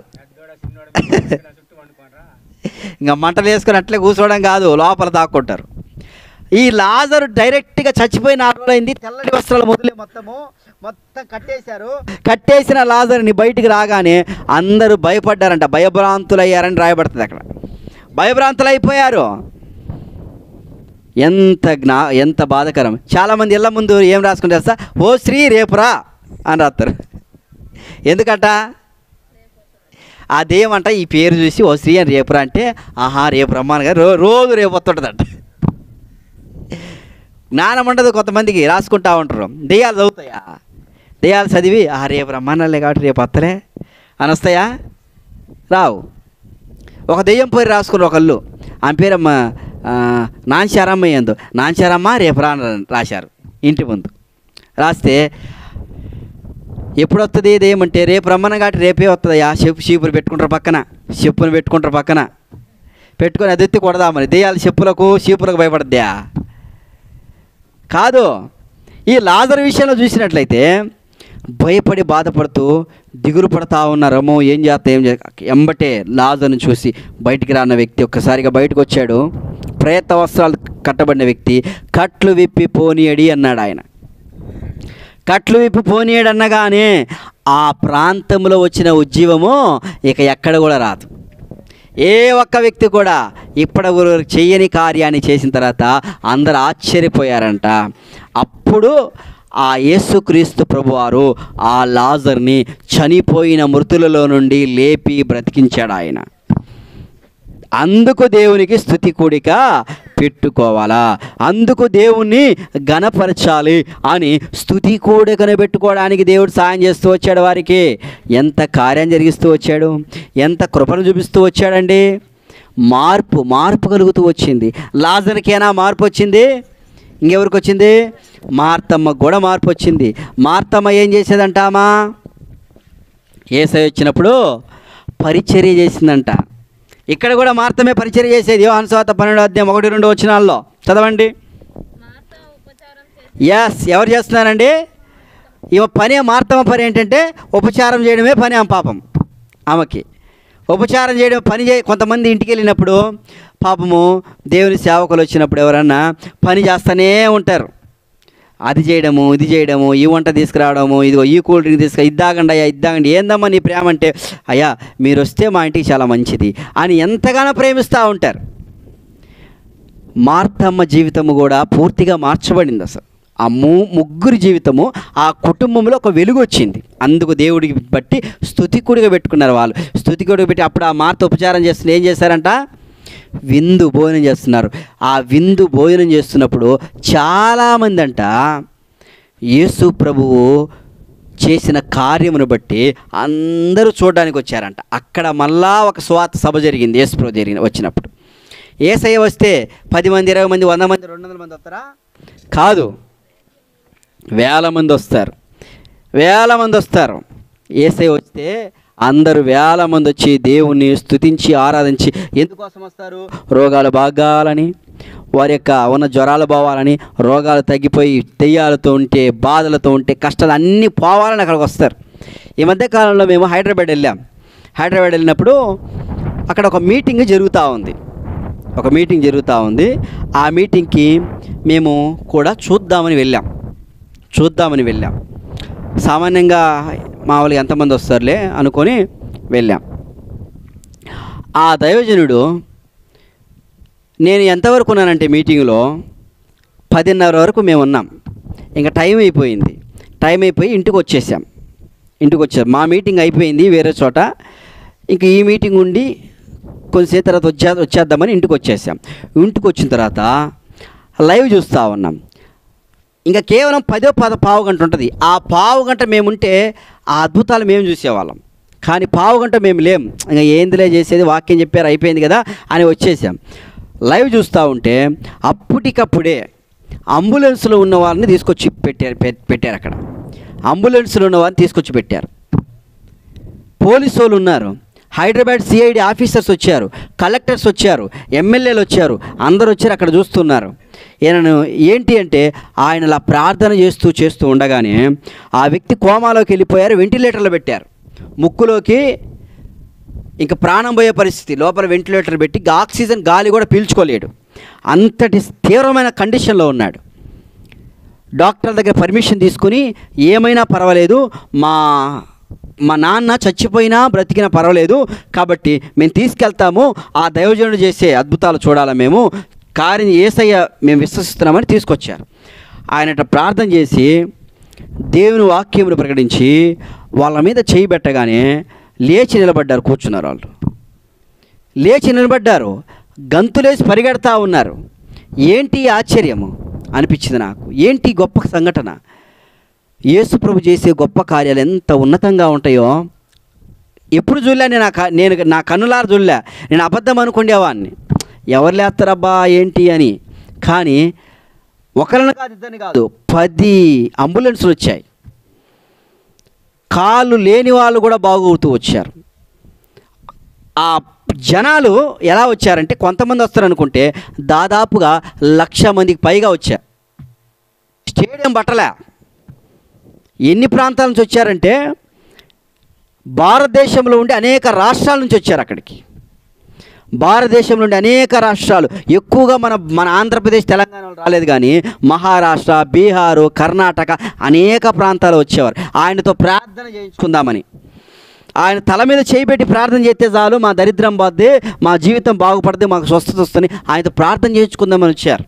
S1: ఇంకా మంటలు వేసుకొని అట్లే కూర్చోవడం కాదు, లోపల దాక్కుంటారు. ఈ లాజరు డైరెక్ట్గా చచ్చిపోయి 4 రోజులైంది. తెల్లటి వస్త్రాలు మొదలే మొత్తం కట్టేశారు. కట్టేసిన లాజరుని బయటికి రాగానే అందరూ భయపడ్డారంట, భయభ్రాంతులయ్యారని రాయబడుతుంది అక్కడ. భయభ్రాంతులైపోయారు. ఎంత బాధకరం. చాలామంది ఇళ్ళ ముందు ఏం రాసుకుంటే తెలుసా? ఓ శ్రీ రేపురా అని రాస్తారు. ఎందుకట? ఆ దేవంట ఈ పేరు చూసి ఓ శ్రీ అని రేపురా అంటే, ఆహా రేపు రమ్మాను గారు రోజు రేపు వస్తుంటుందంట. జ్ఞానం ఉండదు కొంతమందికి, రాసుకుంటా ఉంటారు. దెయ్యాలు చదువుతాయా? దెయ్యాలు చదివి రేపు రమ్మన్నలే కాబట్టి రేపు వస్తలే అని వస్తాయా? రావు. ఒక దెయ్యం పేరు రాసుకుని ఒకళ్ళు, ఆమె పేరమ్మ నాన్శారమ్మ ఏందో, నాన్శారమ్మ రేపు రాశారు ఇంటి ముందు. రాస్తే ఎప్పుడు వస్తుంది దెయ్యం అంటే, రేపు రమ్మన్న కాబట్టి రేపే వస్తుందయ్యా. చీపురు పెట్టుకుంటారు పక్కన, చెప్పును పెట్టుకుంటారు పక్కన పెట్టుకొని అది ఎత్తి కొడదామని. దెయ్యాలు చెప్పులకు చీపులకు భయపడద్దా? కాదు. ఈ లాజరు విషయంలో చూసినట్లయితే భయపడి బాధపడుతూ దిగులు పడతా ఉన్నారమ్మో ఏం ఎంబటే లాజరుని చూసి బయటికి రాన్న వ్యక్తి ఒక్కసారిగా బయటకు వచ్చాడు. ప్రేత వస్త్రాలు కట్టబడిన వ్యక్తి. కట్లు విప్పి పోనీయడి అన్నాడు ఆయన. కట్లు విప్పి పోనీయడు అన్నగానే ఆ ప్రాంతంలో వచ్చిన ఉజ్జీవము ఇక ఎక్కడ కూడా రాదు. ఏ ఒక్క వ్యక్తి కూడా ఇప్పటివరకు చెయ్యని కార్యాన్ని చేసిన తర్వాత అందరు ఆశ్చర్యపోయారంట. అప్పుడు ఆ యేసుక్రీస్తు ప్రభువారు ఆ లాజర్ని చనిపోయిన మృతులలో నుండి లేపి బ్రతికించాడు ఆయన. అందుకు దేవునికి స్తుతి కూడిక పెట్టుకోవాలా, అందుకు దేవుణ్ణి ఘనపరచాలి అని స్తుతి కూడికను పెట్టుకోవడానికి దేవుడు సాయం చేస్తూ వచ్చాడు వారికి. ఎంత కార్యం జరిగిస్తూ వచ్చాడు, ఎంత కృపను చూపిస్తూ వచ్చాడండి. మార్పు కలుగుతూ వచ్చింది. లాజర్కేనా మార్పు వచ్చింది? ఇంకెవరికి వచ్చింది? మార్తమ్మకు కూడా మార్పు వచ్చింది. మార్తమ్మ ఏం చేసేదంటామా? యేసయ్య వచ్చినప్పుడు పరిచర్య చేసిందంట. ఇక్కడ కూడా మార్తమే పరిచర్య చేసేది. యోహాను సువార్త 12:1-2 వచనాల్లో చదవండి. ఎవరు చేస్తున్నారండి? ఈమె పని, మార్తమ్మ పని ఏంటంటే ఉపచారం చేయడమే పని. ఆమె పాపం, ఆమెకి ఉపచారం చేయడం పని కొంతమంది ఇంటికి వెళ్ళినప్పుడు పాపము దేవుని సేవకులు వచ్చినప్పుడు ఎవరన్నా పని చేస్తూనే ఉంటారు. అది చేయడము, ఇది చేయడము, ఈ వంట తీసుకురావడము, ఇదిగో ఈ కూల్ డ్రింక్ ఇద్దాగండి అయ్యా, ఇద్దాగండి, ఏందమ్మా నీ ప్రేమ అంటే, అయ్యా మీరు వస్తే మా ఇంటికి చాలా మంచిది అని ఎంతగానో ప్రేమిస్తూ ఉంటారు. మార్తమ్మ జీవితము కూడా పూర్తిగా మార్చబడింది. అసలు ఆ ముగ్గురి జీవితము, ఆ కుటుంబంలో ఒక వెలుగు వచ్చింది. అందుకు దేవుడికి బట్టి స్తుతికుడిగా పెట్టుకున్నారు వాళ్ళు. స్తుతికుడిగా పెట్టి అప్పుడు ఆ మార్త ఉపచారం చేస్తున్న ఏం చేశారంట? విందు భోజనం చేస్తున్నారు. ఆ విందు భోజనం చేస్తున్నప్పుడు చాలామంది అంట యేసు ప్రభువు చేసిన కార్యమును బట్టి అందరూ చూడడానికి వచ్చారంట. అక్కడ మళ్ళా ఒక స్వార్థ సభ జరిగింది. యేసు ప్రభు వచ్చినప్పుడు. యేసయ్య వస్తే 10 మంది, 20 మంది, 100 మంది, 200 మంది వస్తారా? కాదు, వేల మంది వస్తారు. యేసయ్య వస్తే అందరూ వేల మంది వచ్చి దేవుణ్ణి స్తుతించి ఆరాధించి ఎందుకోసం వస్తారు? రోగాలు బాగాలని, వారి యొక్క ఉన్న జ్వరాలు పోవాలని, రోగాలు తగ్గిపోయి దెయ్యాలతో ఉంటే, బాధలతో ఉంటే, కష్టాలు అన్నీ పోవాలని అక్కడికి వస్తారు. ఈ మధ్యకాలంలో మేము హైదరాబాద్ వెళ్ళినప్పుడు అక్కడ ఒక మీటింగ్ జరుగుతూ ఉంది. ఆ మీటింగ్కి మేము కూడా చూద్దామని వెళ్ళాం. సామాన్యంగా మామూలుగా ఎంతమంది వస్తారులే అనుకొని వెళ్ళాం. ఆ దైవజనుడు, నేను ఎంతవరకు ఉన్నానంటే మీటింగ్లో 10:30 వరకు మేము ఉన్నాం. ఇంకా టైం అయిపోయి ఇంటికి వచ్చాం. మా మీటింగ్ అయిపోయింది వేరే చోట. ఇంక ఈ మీటింగ్ ఉండి కొంచెంసేపు తర్వాత వచ్చేద్దామని ఇంటికి వచ్చేసాం. ఇంటికి వచ్చిన తర్వాత లైవ్ చూస్తూ ఉన్నాం. ఇంకా కేవలం 10 పావు గంట ఉంటుంది. ఆ పావు గంట మేముంటే ఆ అద్భుతాలు మేము చూసేవాళ్ళం. కానీ పావు గంట మేము లేం. ఇంకా ఏందిలే చేసేది, వాక్యం చెప్పారు అయిపోయింది కదా అని వచ్చేసాం. లైవ్ చూస్తూ ఉంటే అప్పటికప్పుడే అంబులెన్స్లో ఉన్న వాళ్ళని తీసుకొచ్చి పెట్టారు. అక్కడ అంబులెన్స్లో ఉన్న వాళ్ళని తీసుకొచ్చి పెట్టారు. పోలీసు వాళ్ళు ఉన్నారు, హైదరాబాద్ సిఐడి ఆఫీసర్స్ వచ్చారు, కలెక్టర్స్ వచ్చారు, ఎమ్మెల్యేలు వచ్చారు, అందరూ వచ్చారు. అక్కడ చూస్తున్నారు. ఈయనను ఏంటి అంటే ఆయన అలా ప్రార్థన చేస్తూ ఉండగానే ఆ వ్యక్తి కోమాలోకి వెళ్ళిపోయారు. వెంటిలేటర్లో పెట్టారు. ముక్కులోకి ఇంకా ప్రాణం పోయే పరిస్థితి, లోపల వెంటిలేటర్ పెట్టి ఆక్సిజన్ గాలి కూడా పీల్చుకోలేడు. అంతటి తీవ్రమైన కండిషన్లో ఉన్నాడు. డాక్టర్ దగ్గర పర్మిషన్ తీసుకుని ఏమైనా పర్వాలేదు, మా నాన్న చచ్చిపోయినా బ్రతికినా పర్వాలేదు కాబట్టి మేము తీసుకెళ్తాము, ఆ దైవజనుడు చేసే అద్భుతాలు చూడాలి, మేము యేసయ్య మేము విశ్వసిస్తున్నామని తీసుకొచ్చారు. ఆయన ప్రార్థన చేసి దేవుని వాక్యమును ప్రకటించి వాళ్ళ మీద చేయి పెట్టగానే లేచి నిలబడ్డారు. కూర్చున్నారు. వాళ్ళు లేచి నిలబడ్డారు, గంతులేసి పరిగెడతా ఉన్నారు. ఏంటి ఆశ్చర్యము అనిపించింది నాకు. ఏంటి గొప్ప సంఘటన. యేసు ప్రభు చేసే గొప్ప కార్యాలు ఎంత ఉన్నతంగా ఉంటాయో ఎప్పుడు చూడలే. నేను నా కన్నులార చూడలే. నేను అబద్ధం అనుకునేవాడిని, ఎవరు లేస్తారబ్బా ఏంటి అని. కానీ ఒకరిని కాదు, ఇద్దరిని కాదు, 10 అంబులెన్స్లు వచ్చాయి. కాళ్ళు లేని వాళ్ళు కూడా బాగవుతూ వచ్చారు. ఆ జనాలు ఎలా వచ్చారంటే, కొంతమంది వస్తారనుకుంటే దాదాపుగా 1,00,000 మందికి పైగా వచ్చారు. స్టేడియం బట్టలే. ఎన్ని ప్రాంతాల నుంచి వచ్చారంటే భారతదేశంలో ఉండి అనేక రాష్ట్రాల నుంచి వచ్చారు అక్కడికి. భారతదేశంలో ఉండి అనేక రాష్ట్రాలు, ఎక్కువగా మన ఆంధ్రప్రదేశ్ తెలంగాణలో రాలేదు, కానీ మహారాష్ట్ర, బీహారు, కర్ణాటక అనేక ప్రాంతాలు వచ్చేవారు. ఆయనతో ప్రార్థన చేయించుకుందామని. ఆయన తల మీద చేయిపెట్టి ప్రార్థన చేస్తే చాలు, మా దరిద్రం పోద్ది, మా జీవితం బాగుపడుతుంది, మాకు స్వస్థత వస్తుంది, ఆయనతో ప్రార్థన చేయించుకుందామని వచ్చారు.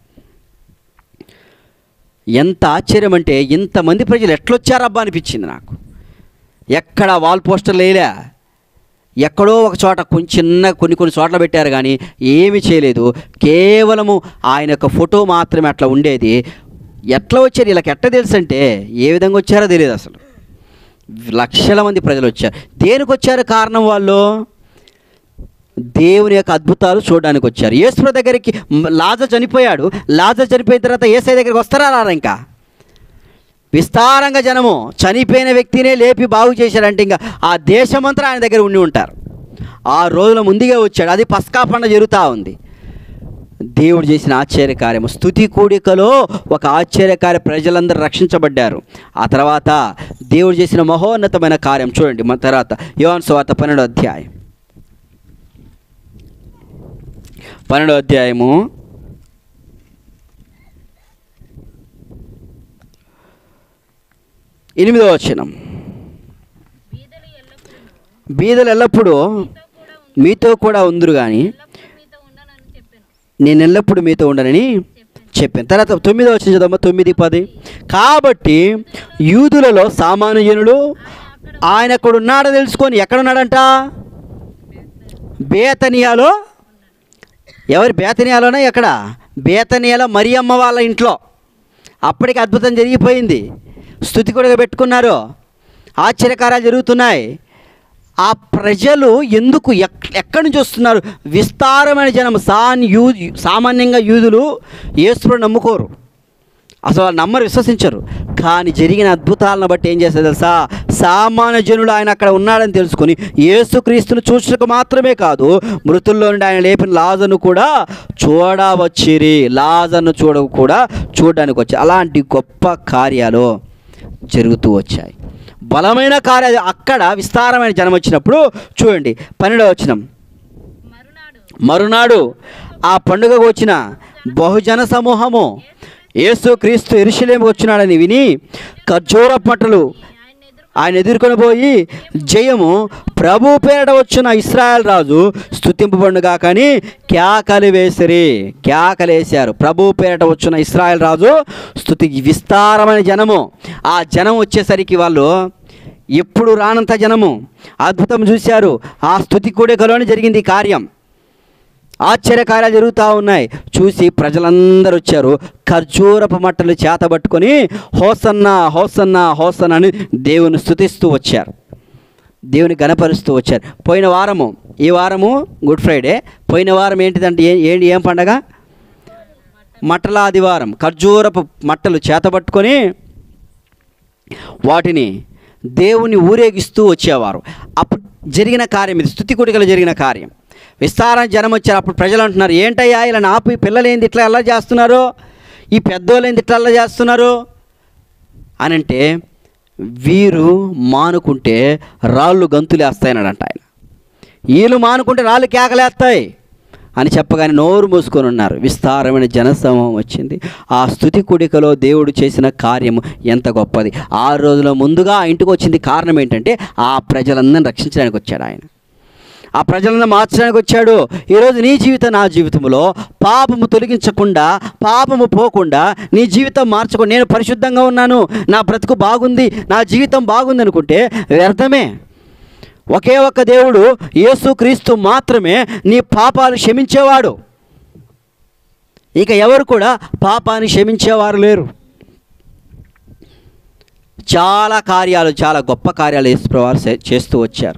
S1: ఎంత ఆశ్చర్యం అంటే ఇంతమంది ప్రజలు ఎట్లొచ్చారబ్బా అనిపించింది నాకు. ఎక్కడ వాల్ పోస్టర్లు వేయలే, ఎక్కడో ఒక చోట కొన్ని చోట్ల పెట్టారు, కానీ ఏమీ చేయలేదు. కేవలము ఆయన యొక్క ఫోటో మాత్రమే అట్లా ఉండేది. ఎట్లా వచ్చారు వీళ్ళకి ఎట్లా తెలుసు అంటే, ఏ విధంగా వచ్చారో తెలియదు అసలు. 1,00,000 మంది ప్రజలు వచ్చారు. దేనికి వచ్చారు కారణం? వాళ్ళు దేవుని యొక్క అద్భుతాలు చూడడానికి వచ్చారు. యేసు దగ్గరికి లాజరు చనిపోయాడు. లాజరు చనిపోయిన తర్వాత యేసయ్య దగ్గరికి వస్తారా రారా? ఇంకా విస్తారంగా జనము చనిపోయిన వ్యక్తినే లేపి బాగు చేశారంటే ఇంకా ఆ దేశమంతా ఆయన దగ్గర ఉండి ఉంటారు. 6 రోజుల ముందుగా వచ్చాడు. అది పస్కా పండుగ జరుగుతూ ఉంది. దేవుడు చేసిన ఆశ్చర్యకార్యము, స్తుతి కూడికలో ఒక ఆశ్చర్యకార్య, ప్రజలందరూ రక్షించబడ్డారు. ఆ తర్వాత దేవుడు చేసిన మహోన్నతమైన కార్యం చూడండి. మన తర్వాత యోహాను సువార్త 12వ అధ్యాయం 12వ అధ్యాయము 8వ వచనం. బీదలు ఎల్లప్పుడూ మీతో కూడా ఉందురు కానీ నేను ఎల్లప్పుడూ మీతో ఉండనని చెప్పాను. తర్వాత 9వ వచనం చదవమ్మా, 9:10. కాబట్టి యూదులలో సామాన్యులు ఆయన అక్కడ ఉన్నాడో తెలుసుకొని, ఎక్కడున్నాడంట? బేతనియాలో. ఎవరి బేతనియాలోనా? ఎక్కడ? బేతనియాలో మరియమ్మ వాళ్ళ ఇంట్లో. అప్పటికి అద్భుతం జరిగిపోయింది. స్తుతి కూడా పెట్టుకున్నారు, ఆశ్చర్యకార్యాలు జరుగుతున్నాయి. ఆ ప్రజలు ఎందుకు ఎక్కడి నుంచి వస్తున్నారు? విస్తారమైన జనం. సామాన్యంగా యూదులు యేసుని నమ్ముకోరు, అసలు వాళ్ళు నమ్మరు, విశ్వసించరు. కానీ జరిగిన అద్భుతాలను బట్టి ఏం చేస్తారు తెలుసా? సామాన్య జనులు ఆయన అక్కడ ఉన్నాడని తెలుసుకొని యేసుక్రీస్తును చూడటకు మాత్రమే కాదు, మృతుల్లో నుండి ఆయన లేపిన లాజరును కూడా చూడవచ్చిరి. లాజరును చూడడానికి వచ్చారు. అలాంటి గొప్ప కార్యాలు జరుగుతూ వచ్చాయి, బలమైన కార్యాలు. అక్కడ విస్తారమైన జనం వచ్చినప్పుడు చూడండి 12వ వచనం. మరునాడు ఆ పండుగకు వచ్చిన బహుజన సమూహము యేసుక్రీస్తు యెరూషలేముకు వచ్చినాడని విని ఖర్జూర పట్టలు ఆయన ఎదుర్కొని పోయి, జయము ప్రభు పేరట వచ్చిన ఇశ్రాయేల్ రాజు స్తుతింపబడునుగా కానీ కేకలేశారు. ప్రభు పేరట వచ్చిన ఇశ్రాయేల్ రాజు స్తుతి. విస్తారమైన జనము. ఆ జనం వచ్చేసరికి వాళ్ళు ఎప్పుడు రానంత జనము అద్భుతం చూశారు. ఆ స్తుతి కూడికలోనే జరిగింది ఈ కార్యం. ఆశ్చర్యకార్యాలు జరుగుతూ ఉన్నాయి. చూసి ప్రజలందరూ వచ్చారు. ఖర్జూరపు మట్టలు చేతబట్టుకొని హోసన్నా హోసన్నా హోసన్నా అని దేవుని స్తుతిస్తూ వచ్చారు, దేవుని గణపరుస్తూ వచ్చారు. పోయిన వారము, ఈ వారము గుడ్ ఫ్రైడే, పోయిన వారం ఏంటిదంటే ఏం పండగ? మట్టల ఆదివారం. ఖర్జూరపు మట్టలు చేతబట్టుకొని వాటిని దేవుని ఊరేగిస్తూ వచ్చేవారు. అప్పుడు జరిగిన కార్యం ఇది, స్తుతి కూడికలో జరిగిన కార్యం. విస్తారం జనం వచ్చారు. అప్పుడు ప్రజలు అంటున్నారు, ఏంటయ్యా ఇలా నాపి పిల్లలు ఏంది ఇట్లా ఎలా చేస్తున్నారు, ఈ పెద్దోళ్ళు ఏంది ఇట్లా ఎలా చేస్తున్నారు అని అంటే, వీరు మానుకుంటే రాళ్ళు గంతులేస్తాయన్నాడంట ఆయన. వీళ్ళు మానుకుంటే రాళ్ళు కేకలేస్తాయి అని చెప్పగానే నోరు మూసుకొని ఉన్నారు. విస్తారమైన జనసమూహం వచ్చింది. ఆ స్తుతి కూడికలో దేవుడు చేసిన కార్యము ఎంత గొప్పది. 6 రోజుల ముందుగా ఆ ఇంటికి వచ్చింది. కారణం ఏంటంటే ఆ ప్రజలందరిని రక్షించడానికి వచ్చాడు ఆయన, ఆ ప్రజలను మార్చడానికి వచ్చాడు. ఈరోజు నీ జీవితం, నా జీవితంలో పాపము తొలగించకుండా, పాపము పోకుండా, నీ జీవితం మార్చకుండా, నేను పరిశుద్ధంగా ఉన్నాను, నా బ్రతుకు బాగుంది, నా జీవితం బాగుంది అనుకుంటే వ్యర్థమే. ఒకే ఒక్క దేవుడు యేసుక్రీస్తు మాత్రమే నీ పాపాలు క్షమించేవాడు. ఇక ఎవరు కూడా పాపాన్ని క్షమించేవారు లేరు. చాలా కార్యాలు, చాలా గొప్ప కార్యాలు యేసుప్రభువు చేస్తూ వచ్చారు.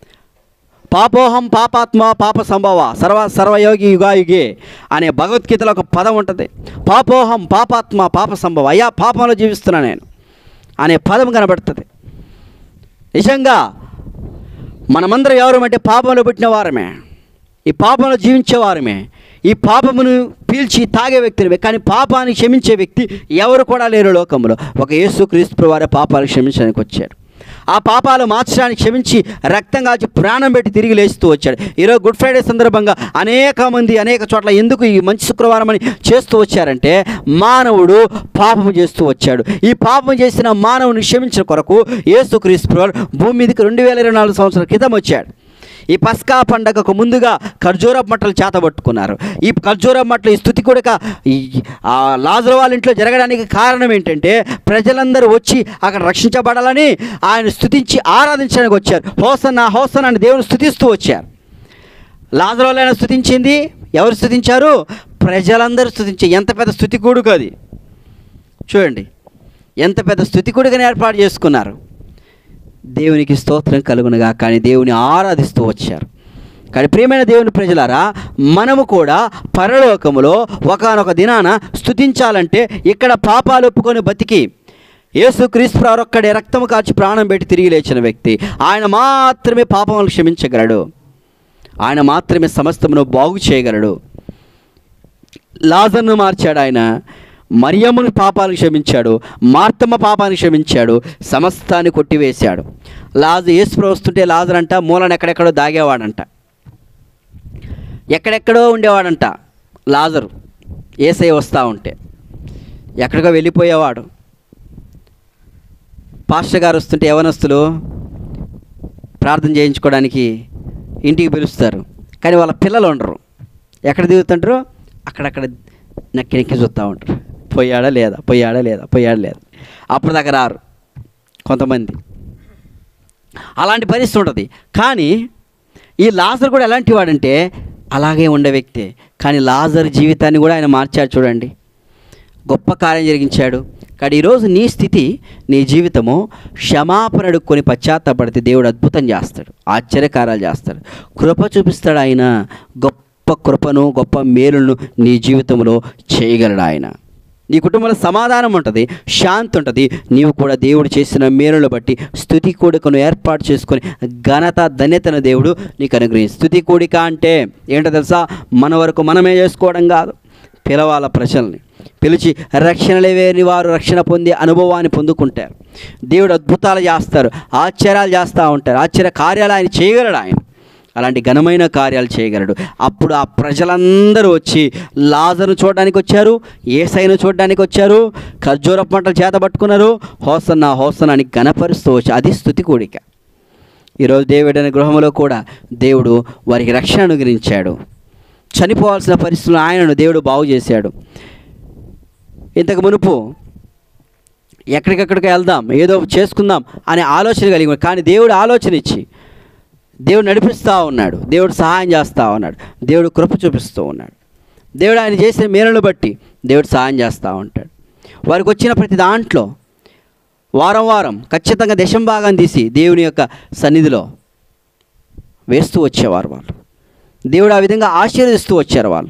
S1: పాపోహం పాపాత్మ పాప సంభవ సర్వయోగి యుగాయుగే అనే భగవద్గీతలో ఒక పదం ఉంటుంది. పాపోహం పాపాత్మ పాప సంభవ, అయ్యా పాపంలో జీవిస్తున్నా నేను అనే పదం కనబడుతుంది. నిజంగా మనమందరం ఎవరు అంటే పాపంలో పుట్టిన వారమే, ఈ పాపంలో జీవించేవారమే, ఈ పాపమును పీల్చి తాగే వ్యక్తులమే. కానీ పాపాన్ని క్షమించే వ్యక్తి ఎవరు కూడా లేరు లోకంలో. ఒక యేసుక్రీస్తు వారే పాపాలు క్షమించడానికి వచ్చాడు. ఆ పాపాలు మార్చడానికి క్షమించి రక్తం కాల్చి ప్రాణం పెట్టి తిరిగి లేస్తూ వచ్చాడు. ఈరోజు గుడ్ ఫ్రైడే సందర్భంగా అనేక మంది అనేక చోట్ల ఎందుకు ఈ మంచి శుక్రవారం అని చేస్తూ వచ్చారంటే, మానవుడు పాపము చేస్తూ వచ్చాడు. ఈ పాపం చేసిన మానవుని క్షమించిన కొరకు యేసుక్రీస్తు భూమి మీదకి 2024 సంవత్సరాల క్రితం వచ్చాడు. ఈ పస్కా పండగకు ముందుగా ఖర్జూరపు మట్టలు చేతబట్టుకున్నారు. ఈ ఖర్జూరపు మట్టలు ఈ స్తుతి కూడిక లాజరు వాళ్ళ ఇంట్లో జరగడానికి కారణం ఏంటంటే, ప్రజలందరూ వచ్చి అక్కడ రక్షించబడాలని ఆయన స్తుతించి ఆరాధించడానికి వచ్చారు. హోసన్నా హోసన్నా అని దేవుని స్తుతిస్తూ వచ్చారు. లాజరు వాళ్ళైనా స్తుతించింది, ఎవరు స్తుతించారు? ప్రజలందరూ స్తుతించారు. ఎంత పెద్ద స్తుతి కూడిక అది చూడండి, ఎంత పెద్ద స్తుతి కూడికని ఏర్పాటు చేసుకున్నారు. దేవునికి స్తోత్రం కలుగునుగా. కానీ దేవుని ఆరాధిస్తూ వచ్చారు. కానీ ప్రియమైన దేవుని ప్రజలారా, మనము కూడా పరలోకములో ఒకానొక దినాన స్తుతించాలంటే ఇక్కడ పాపాలు ఒప్పుకొని బతికి యేసుక్రీస్తు ఒక్కడే రక్తము కాచి ప్రాణం పెట్టి తిరిగి లేచిన వ్యక్తి, ఆయన మాత్రమే పాపములు క్షమించగలడు. ఆయన మాత్రమే సమస్తమును బాగు చేయగలడు. లాజరును మార్చాడు ఆయన, మరియమ్మను పాపాలు క్షమించాడు, మార్తమ్మ పాపాన్ని క్షమించాడు, సమస్తాన్ని కొట్టివేశాడు. యేసుప్రభువు వస్తుంటే లాజరు అంట మూలన ఎక్కడెక్కడో దాగేవాడంట, ఎక్కడెక్కడో ఉండేవాడంట. లాజరు యేసయ్య వస్తూ ఉంటే ఎక్కడికో వెళ్ళిపోయేవాడు. పాస్టర్ గారు వస్తుంటే యవనస్తులు ప్రార్థన చేయించుకోవడానికి ఇంటికి పిలుస్తారు. కానీ వాళ్ళ పిల్లలు ఉండరు. ఎక్కడ దిగుతుంటారు? అక్కడక్కడ నక్కి నెక్కి చూస్తూ ఉంటారు, పోయాడా లేదా, పోయాడా లేదా, పోయాడా లేదా. అప్పుడు దాకా రారు కొంతమంది. అలాంటి పరిస్థితి ఉంటుంది. కానీ ఈ లాజరు కూడా ఎలాంటి వాడంటే అలాగే ఉండే వ్యక్తే. కానీ లాజరు జీవితాన్ని కూడా ఆయన మార్చాడు. చూడండి, గొప్ప కార్యం జరిగించాడు. కానీ ఈరోజు నీ స్థితి, నీ జీవితము క్షమాపణ అడుక్కొని పశ్చాత్తాపడితే దేవుడు అద్భుతం చేస్తాడు, ఆశ్చర్యకార్యాలు చేస్తాడు, కృప చూపిస్తాడు. ఆయన గొప్ప కృపను, గొప్ప మేలును నీ జీవితంలో చేయగలడు. ఆయన నీ కుటుంబంలో సమాధానం ఉంటుంది, శాంతి ఉంటుంది. నీవు కూడా దేవుడు చేసిన మేలును బట్టి స్తుతి కూడికను ఏర్పాటు చేసుకొని ఘనత ధన్యతను దేవుడు నీకు అనుగ్రహించి. స్తుతి కూడిక అంటే ఏంటో తెలుసా? మన వరకు మనమే చేసుకోవడం కాదు, పిలవాల ప్రజల్ని పిలిచి రక్షణ లేని వారు రక్షణ పొందే అనుభవాన్ని పొందుకుంటారు. దేవుడు అద్భుతాలు చేస్తారు, ఆశ్చర్యాలు చేస్తూ ఉంటారు. ఆశ్చర్య కార్యాలు ఆయన చేయగలడు. ఆయన అలాంటి ఘనమైన కార్యాలు చేయగలడు. అప్పుడు ఆ ప్రజలందరూ వచ్చి లాజరును చూడడానికి వచ్చారు, యేసయ్యను చూడడానికి వచ్చారు, ఖర్జూరపు మంటలు చేత పట్టుకున్నారు, హోసన్నా హోసన్నా అని ఘనపరుస్తూ వచ్చారు. అది స్తుతి కూడిక. ఈరోజు దేవుడైన గృహంలో కూడా దేవుడు వారికి రక్షణ అనుగ్రహించాడు. చనిపోవాల్సిన పరిస్థితులు ఆయనను దేవుడు బాగు చేశాడు. ఇంతకు మునుపు ఎక్కడికెక్కడికి వెళ్దాం, ఏదో చేసుకుందాం అనే ఆలోచన కలిగి, కానీ దేవుడు ఆలోచన ఇచ్చి దేవుడు నడిపిస్తూ ఉన్నాడు, దేవుడు సహాయం చేస్తూ ఉన్నాడు, దేవుడు కృప చూపిస్తూ ఉన్నాడు. దేవుడు ఆయన చేసిన మేలును బట్టి దేవుడు సహాయం చేస్తూ ఉంటాడు. వారికి వచ్చిన ప్రతి దాంట్లో వారం వారం ఖచ్చితంగా దశంభాగాన్ని తీసి దేవుని యొక్క సన్నిధిలో వేస్తూ వచ్చేవారు వాళ్ళు. దేవుడు ఆ విధంగా ఆశీర్వదిస్తూ వచ్చారు వాళ్ళు.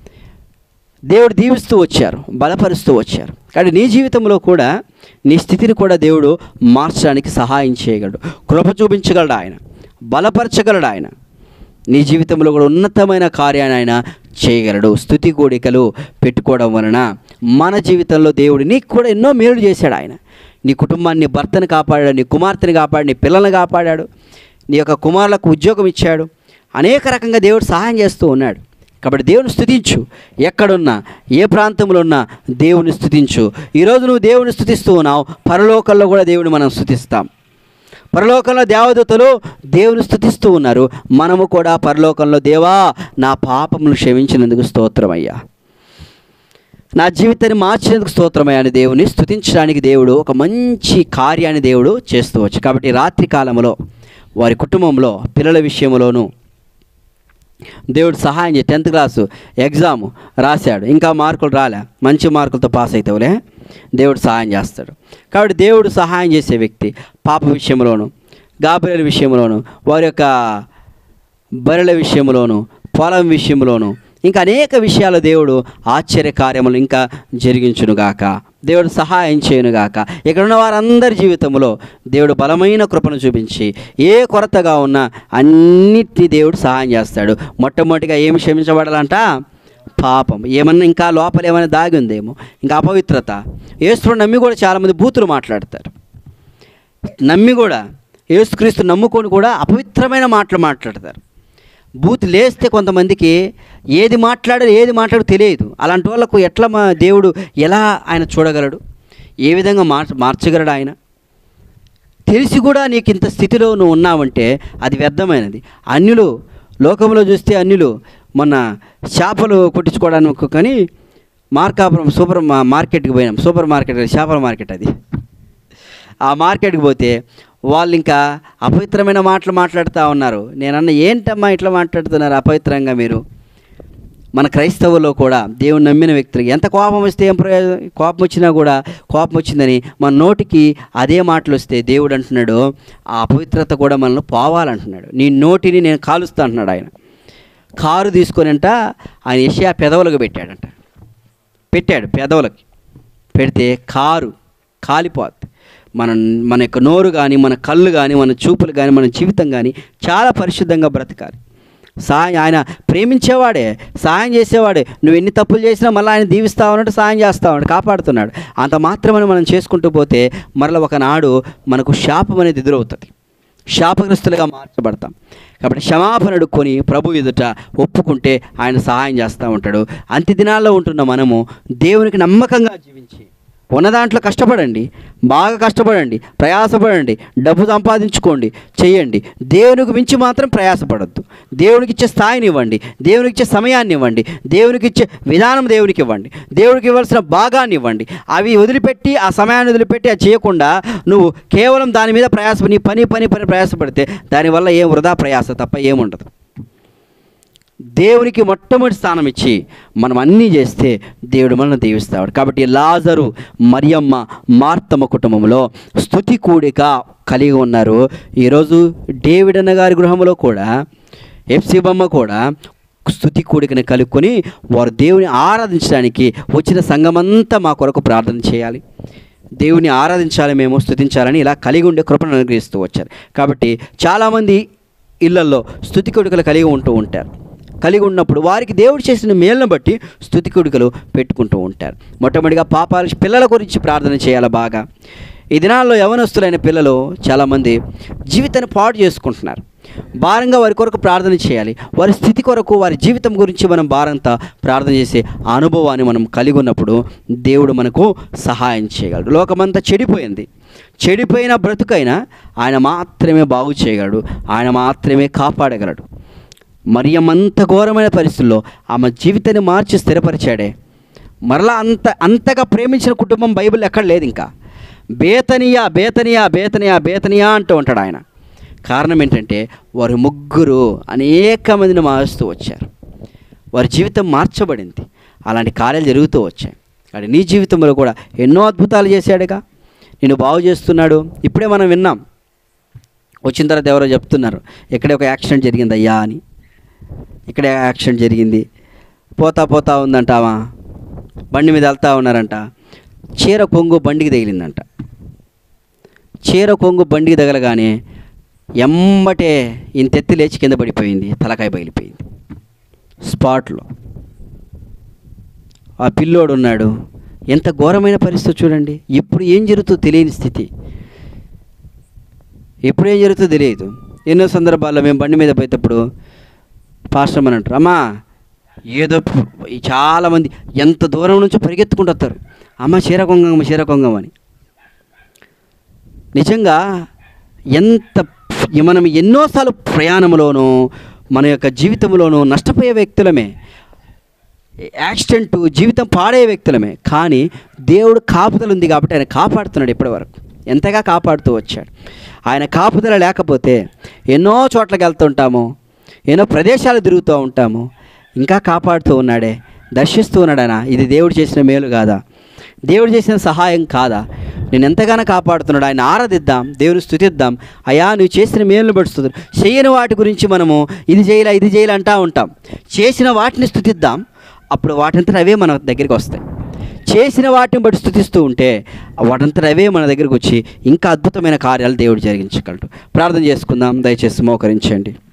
S1: దేవుడు దీవిస్తూ వచ్చారు, బలపరుస్తూ వచ్చారు. కానీ నీ జీవితంలో కూడా నీ స్థితిని కూడా దేవుడు మార్చడానికి సహాయం చేయగలడు, కృప చూపించగలడు, ఆయన బలపరచగలడు. ఆయన నీ జీవితంలో కూడా ఉన్నతమైన కార్యాన్ని ఆయన చేయగలడు. స్తుతి కూడికలు పెట్టుకోవడం వలన మన జీవితంలో దేవుడు నీకు కూడా ఎన్నో మేలు చేశాడు. ఆయన నీ కుటుంబాన్ని, భర్తను కాపాడాడు, నీ కుమార్తెని కాపాడు, నీ పిల్లల్ని కాపాడాడు, నీ యొక్క కుమారులకు ఉద్యోగం ఇచ్చాడు. అనేక రకంగా దేవుడు సహాయం చేస్తూ ఉన్నాడు. కాబట్టి దేవుని స్తుతించు. ఎక్కడున్నా, ఏ ప్రాంతంలో ఉన్నా దేవుని స్తుతించు. ఈరోజు నువ్వు దేవుని స్తుతిస్తూ ఉన్నావు, పరలోకంలో కూడా దేవుని మనం స్తుతిస్తాం. పరలోకంలో దేవదూతలు దేవుని స్తుతిస్తూ ఉన్నారు. మనము కూడా పరలోకంలో, దేవా నా పాపములు క్షమించినందుకు స్తోత్రమయ్యా, నా జీవితాన్ని మార్చినందుకు స్తోత్రమయ్యా అని దేవుని స్తుతించడానికి దేవుడు ఒక మంచి కార్యాన్ని దేవుడు చేస్తూ వచ్చు. కాబట్టి రాత్రి కాలంలో వారి కుటుంబంలో పిల్లల విషయంలోనూ దేవుడు సహాయం చేసి 10th క్లాసు ఎగ్జామ్ రాశాడు, ఇంకా మార్కులు రాలే, మంచి మార్కులతో పాస్ అవుతావులే, దేవుడు సహాయం చేస్తాడు. కాబట్టి దేవుడు సహాయం చేసే వ్యక్తి పాప విషయంలోను, గాబ్రియలు విషయంలోను, వారి యొక్క బర్రెల విషయంలోను, పొలం విషయంలోను, ఇంకా అనేక విషయాలు దేవుడు ఆశ్చర్య కార్యములు ఇంకా జరిగించునుగాక, దేవుడు సహాయం చేయనుగాక. ఇక్కడ ఉన్న వారందరి జీవితంలో దేవుడు బలమైన కృపను చూపించి ఏ కొరతగా ఉన్నా అన్నిటినీ దేవుడు సహాయం చేస్తాడు. మొట్టమొదటిగా ఏమి క్షమించబడాలంట? పాపం. ఏమన్నా ఇంకా లోపల ఏమైనా దాగి ఉందేమో, ఇంకా అపవిత్రత. యేసును నమ్మి కూడా చాలామంది బూతులు మాట్లాడతారు. నమ్మి కూడా యేసుక్రీస్తు నమ్ముకొని కూడా అపవిత్రమైన మాటలు మాట్లాడతారు. బూత్ లేస్తే కొంతమందికి ఏది మాట్లాడో తెలియదు. అలాంటి వాళ్ళకు ఎట్లా దేవుడు ఎలా ఆయన చూడగలడు, ఏ విధంగా మార్చగలడు ఆయన? తెలిసి కూడా నీకు ఇంత స్థితిలో నువ్వు ఉన్నావంటే అది వ్యర్థమైనది. అన్యులు లోకంలో చూస్తే అన్యులు మొన్న చేపలు కొట్టించుకోవడానికి కానీ మార్కాపురం సూపర్ మార్కెట్కి పోయినాం. సూపర్ మార్కెట్, చేపల మార్కెట్ అది. ఆ మార్కెట్కి పోతే వాళ్ళు ఇంకా అపవిత్రమైన మాటలు మాట్లాడుతూ ఉన్నారు. నేనన్నా ఏంటమ్మా ఇట్లా మాట్లాడుతున్నారు అపవిత్రంగా మీరు? మన క్రైస్తవుల్లో కూడా దేవుని నమ్మిన వ్యక్తులకి ఎంత కోపం వస్తే ఏం ప్రయోజనం? కోపం వచ్చినా కూడా కోపం వచ్చిందని మన నోటికి అదే మాటలు వస్తే దేవుడు అంటున్నాడు ఆ అపవిత్రత కూడా మనల్ని పోవాలంటున్నాడు. నీ నోటిని నేను కాలుస్తా అంటున్నాడు. ఆయన కారు తీసుకొని ఆయన యెషయా పెదవులకు పెట్టాడు పెదవులకి పెడితే కారు కాలిపోద్ది. మన యొక్క నోరు కానీ, మన కళ్ళు కానీ, మన చూపులు కానీ, మన జీవితం కానీ చాలా పరిశుద్ధంగా బ్రతకాలి. ఆయన ప్రేమించేవాడే, సహాయం చేసేవాడే. నువ్వు ఎన్ని తప్పులు చేసినా మళ్ళీ ఆయన దీవిస్తా ఉన్నట్టు సాయం చేస్తూ ఉన్నాడు, కాపాడుతున్నాడు. అంత మాత్రమని మనం చేసుకుంటూ పోతే మరలా ఒకనాడు మనకు శాపం అనేది ఎదురవుతుంది, శాపగ్రస్తులుగా మార్చబడతాం. కాబట్టి క్షమాపణ అడుక్కొని ప్రభు ఎదుట ఒప్పుకుంటే ఆయన సహాయం చేస్తూ ఉంటాడు. అంత్య దినాల్లో ఉంటున్న మనము దేవునికి నమ్మకంగా జీవించి ఉన్న దాంట్లో కష్టపడండి, బాగా కష్టపడండి, ప్రయాసపడండి, డబ్బు సంపాదించుకోండి, చెయ్యండి. దేవునికి మించి మాత్రం ప్రయాసపడద్దు. దేవునికి ఇచ్చే స్థాయిని ఇవ్వండి, దేవునికి ఇచ్చే సమయాన్ని ఇవ్వండి, దేవునికి ఇచ్చే విధానం దేవునికి ఇవ్వండి, దేవునికి ఇవ్వాల్సిన భాగాన్ని ఇవ్వండి. అవి వదిలిపెట్టి, ఆ సమయాన్ని వదిలిపెట్టి అది చేయకుండా నువ్వు కేవలం దాని మీద నీ పని ప్రయాసపడితే దానివల్ల ఏం వృధా ప్రయాస తప్ప ఏముండదు. దేవునికి మొట్టమొదటి స్థానం ఇచ్చి మనం అన్నీ చేస్తే దేవుడు మనల్ని దీవిస్తాడు. కాబట్టి లాజరు, మరియమ్మ, మార్తమ్మ కుటుంబంలో స్తుతి కూడిక కలిగి ఉన్నారు. ఈరోజు డేవిడ్ అన్న గారి గృహంలో కూడా ఎఫ్సీబమ్మ కూడా స్తుతి కూడికని కలుపుకొని వారు దేవుని ఆరాధించడానికి వచ్చిన సంఘమంతా మా కొరకు ప్రార్థన చేయాలి, దేవుని ఆరాధించాలి, మేము స్తుతించాలని ఇలా కలిగి ఉండే కృపను అనుగ్రహిస్తూ వచ్చారు. కాబట్టి చాలామంది ఇళ్లల్లో స్తుతి కూడికలు కలిగి ఉంటారు. కలిగి ఉన్నప్పుడు వారికి దేవుడు చేసిన మేలును బట్టి స్తుతి కూడికలు పెట్టుకుంటూ ఉంటారు. మొట్టమొదటిగా పిల్లల గురించి ప్రార్థన చేయాలి బాగా. ఈ దినాల్లో యవనస్తులైన పిల్లలు చాలామంది జీవితాన్ని పాడు చేసుకుంటున్నారు. భారంగా వారి కొరకు ప్రార్థన చేయాలి. వారి స్థితి కొరకు, వారి జీవితం గురించి మనం భారంతో ప్రార్థన చేసే అనుభవాన్ని మనం కలిగి ఉన్నప్పుడు దేవుడు మనకు సహాయం చేయగలడు. లోకమంతా చెడిపోయింది. చెడిపోయిన బ్రతుకైనా ఆయన మాత్రమే బాగు చేయగలడు. ఆయన మాత్రమే కాపాడగలడు. మరియమ్మంత ఘోరమైన పరిస్థితుల్లో ఆమె జీవితాన్ని మార్చి స్థిరపరిచాడే. మరలా అంతగా ప్రేమించిన కుటుంబం బైబిల్ ఎక్కడ లేదు. ఇంకా బేతనియా బేతనియా బేతనియా బేతనియా అంటూ ఉంటాడు ఆయన. కారణం ఏంటంటే వారు ముగ్గురు అనేక మందిని మారుస్తూ వచ్చారు. వారి జీవితం మార్చబడింది. అలాంటి కార్యాలు జరుగుతూ వచ్చాయి. కానీ నీ జీవితంలో కూడా ఎన్నో అద్భుతాలు చేశాడుగా, నేను బాగు చేస్తున్నాడు. ఇప్పుడే మనం విన్నాం, వచ్చిన తర్వాత ఎవరో చెప్తున్నారు, ఇక్కడే ఒక యాక్సిడెంట్ జరిగింది అయ్యా అని. ఇక్కడే యాక్సిడెంట్ జరిగింది, పోతా ఉందంటావా, బండి మీద వెళ్తూ ఉన్నారంట, చీర కొంగు బండికి తగిలిందంట. చీర కొంగు బండికి తగలగానే ఎంబటే ఇంతెత్తి లేచి కింద పడిపోయింది, తలకాయ బయలిపోయింది స్పాట్లో. ఆ పిల్లోడు ఉన్నాడు. ఎంత ఘోరమైన పరిస్థితి చూడండి. ఇప్పుడు ఏం జరుగుతుందో తెలియని స్థితి. ఎప్పుడు ఏం జరుగుతుందో తెలియదు. ఎన్నో సందర్భాల్లో మేము బండి మీద పోయేటప్పుడు పాస్టర్ అని అంటారు, అమ్మా ఏదో చాలామంది ఎంత దూరం నుంచో పరిగెత్తుకుంటూ వస్తారు, అమ్మ చీర కొంగం అని. నిజంగా మనం ఎన్నోసార్లు ప్రయాణంలోనూ మన యొక్క జీవితంలోనూ నష్టపోయే వ్యక్తులమే, యాక్సిడెంట్ జీవితం పాడే వ్యక్తులమే. కానీ దేవుడు కాపుదల ఉంది కాబట్టి ఆయన కాపాడుతున్నాడు. ఇప్పటి వరకు ఎంతగా కాపాడుతూ వచ్చాడు. ఆయన కాపుదల లేకపోతే ఎన్నో చోట్లకి వెళ్తుంటాము, ఎన్నో ప్రదేశాలు తిరుగుతూ ఉంటాము. ఇంకా కాపాడుతూ ఉన్నాడే, దర్శిస్తూ ఉన్నాడనా. ఇది దేవుడు చేసిన మేలు కాదా? దేవుడు చేసిన సహాయం కాదా? నేను ఎంతగానో కాపాడుతున్నాడు. ఆయన ఆరాధిద్దాం, దేవుని స్తుతిద్దాం. అయ్యా నువ్వు చేసిన మేలును పడుతుంది. చేయని వాటి గురించి మనము ఇది చేయాలి అంటూ ఉంటాం. చేసిన వాటిని స్తుతిద్దాం, అప్పుడు వాటంతా అవే మన దగ్గరికి వస్తాయి. చేసిన వాటిని బట్టి స్తుతిస్తూ ఉంటే వాటంతా అవే మన దగ్గరికి వచ్చి ఇంకా అద్భుతమైన కార్యాలు దేవుడు జరిగించగలడు. ప్రార్థన చేసుకుందాం. దయచేసి మోకరించండి.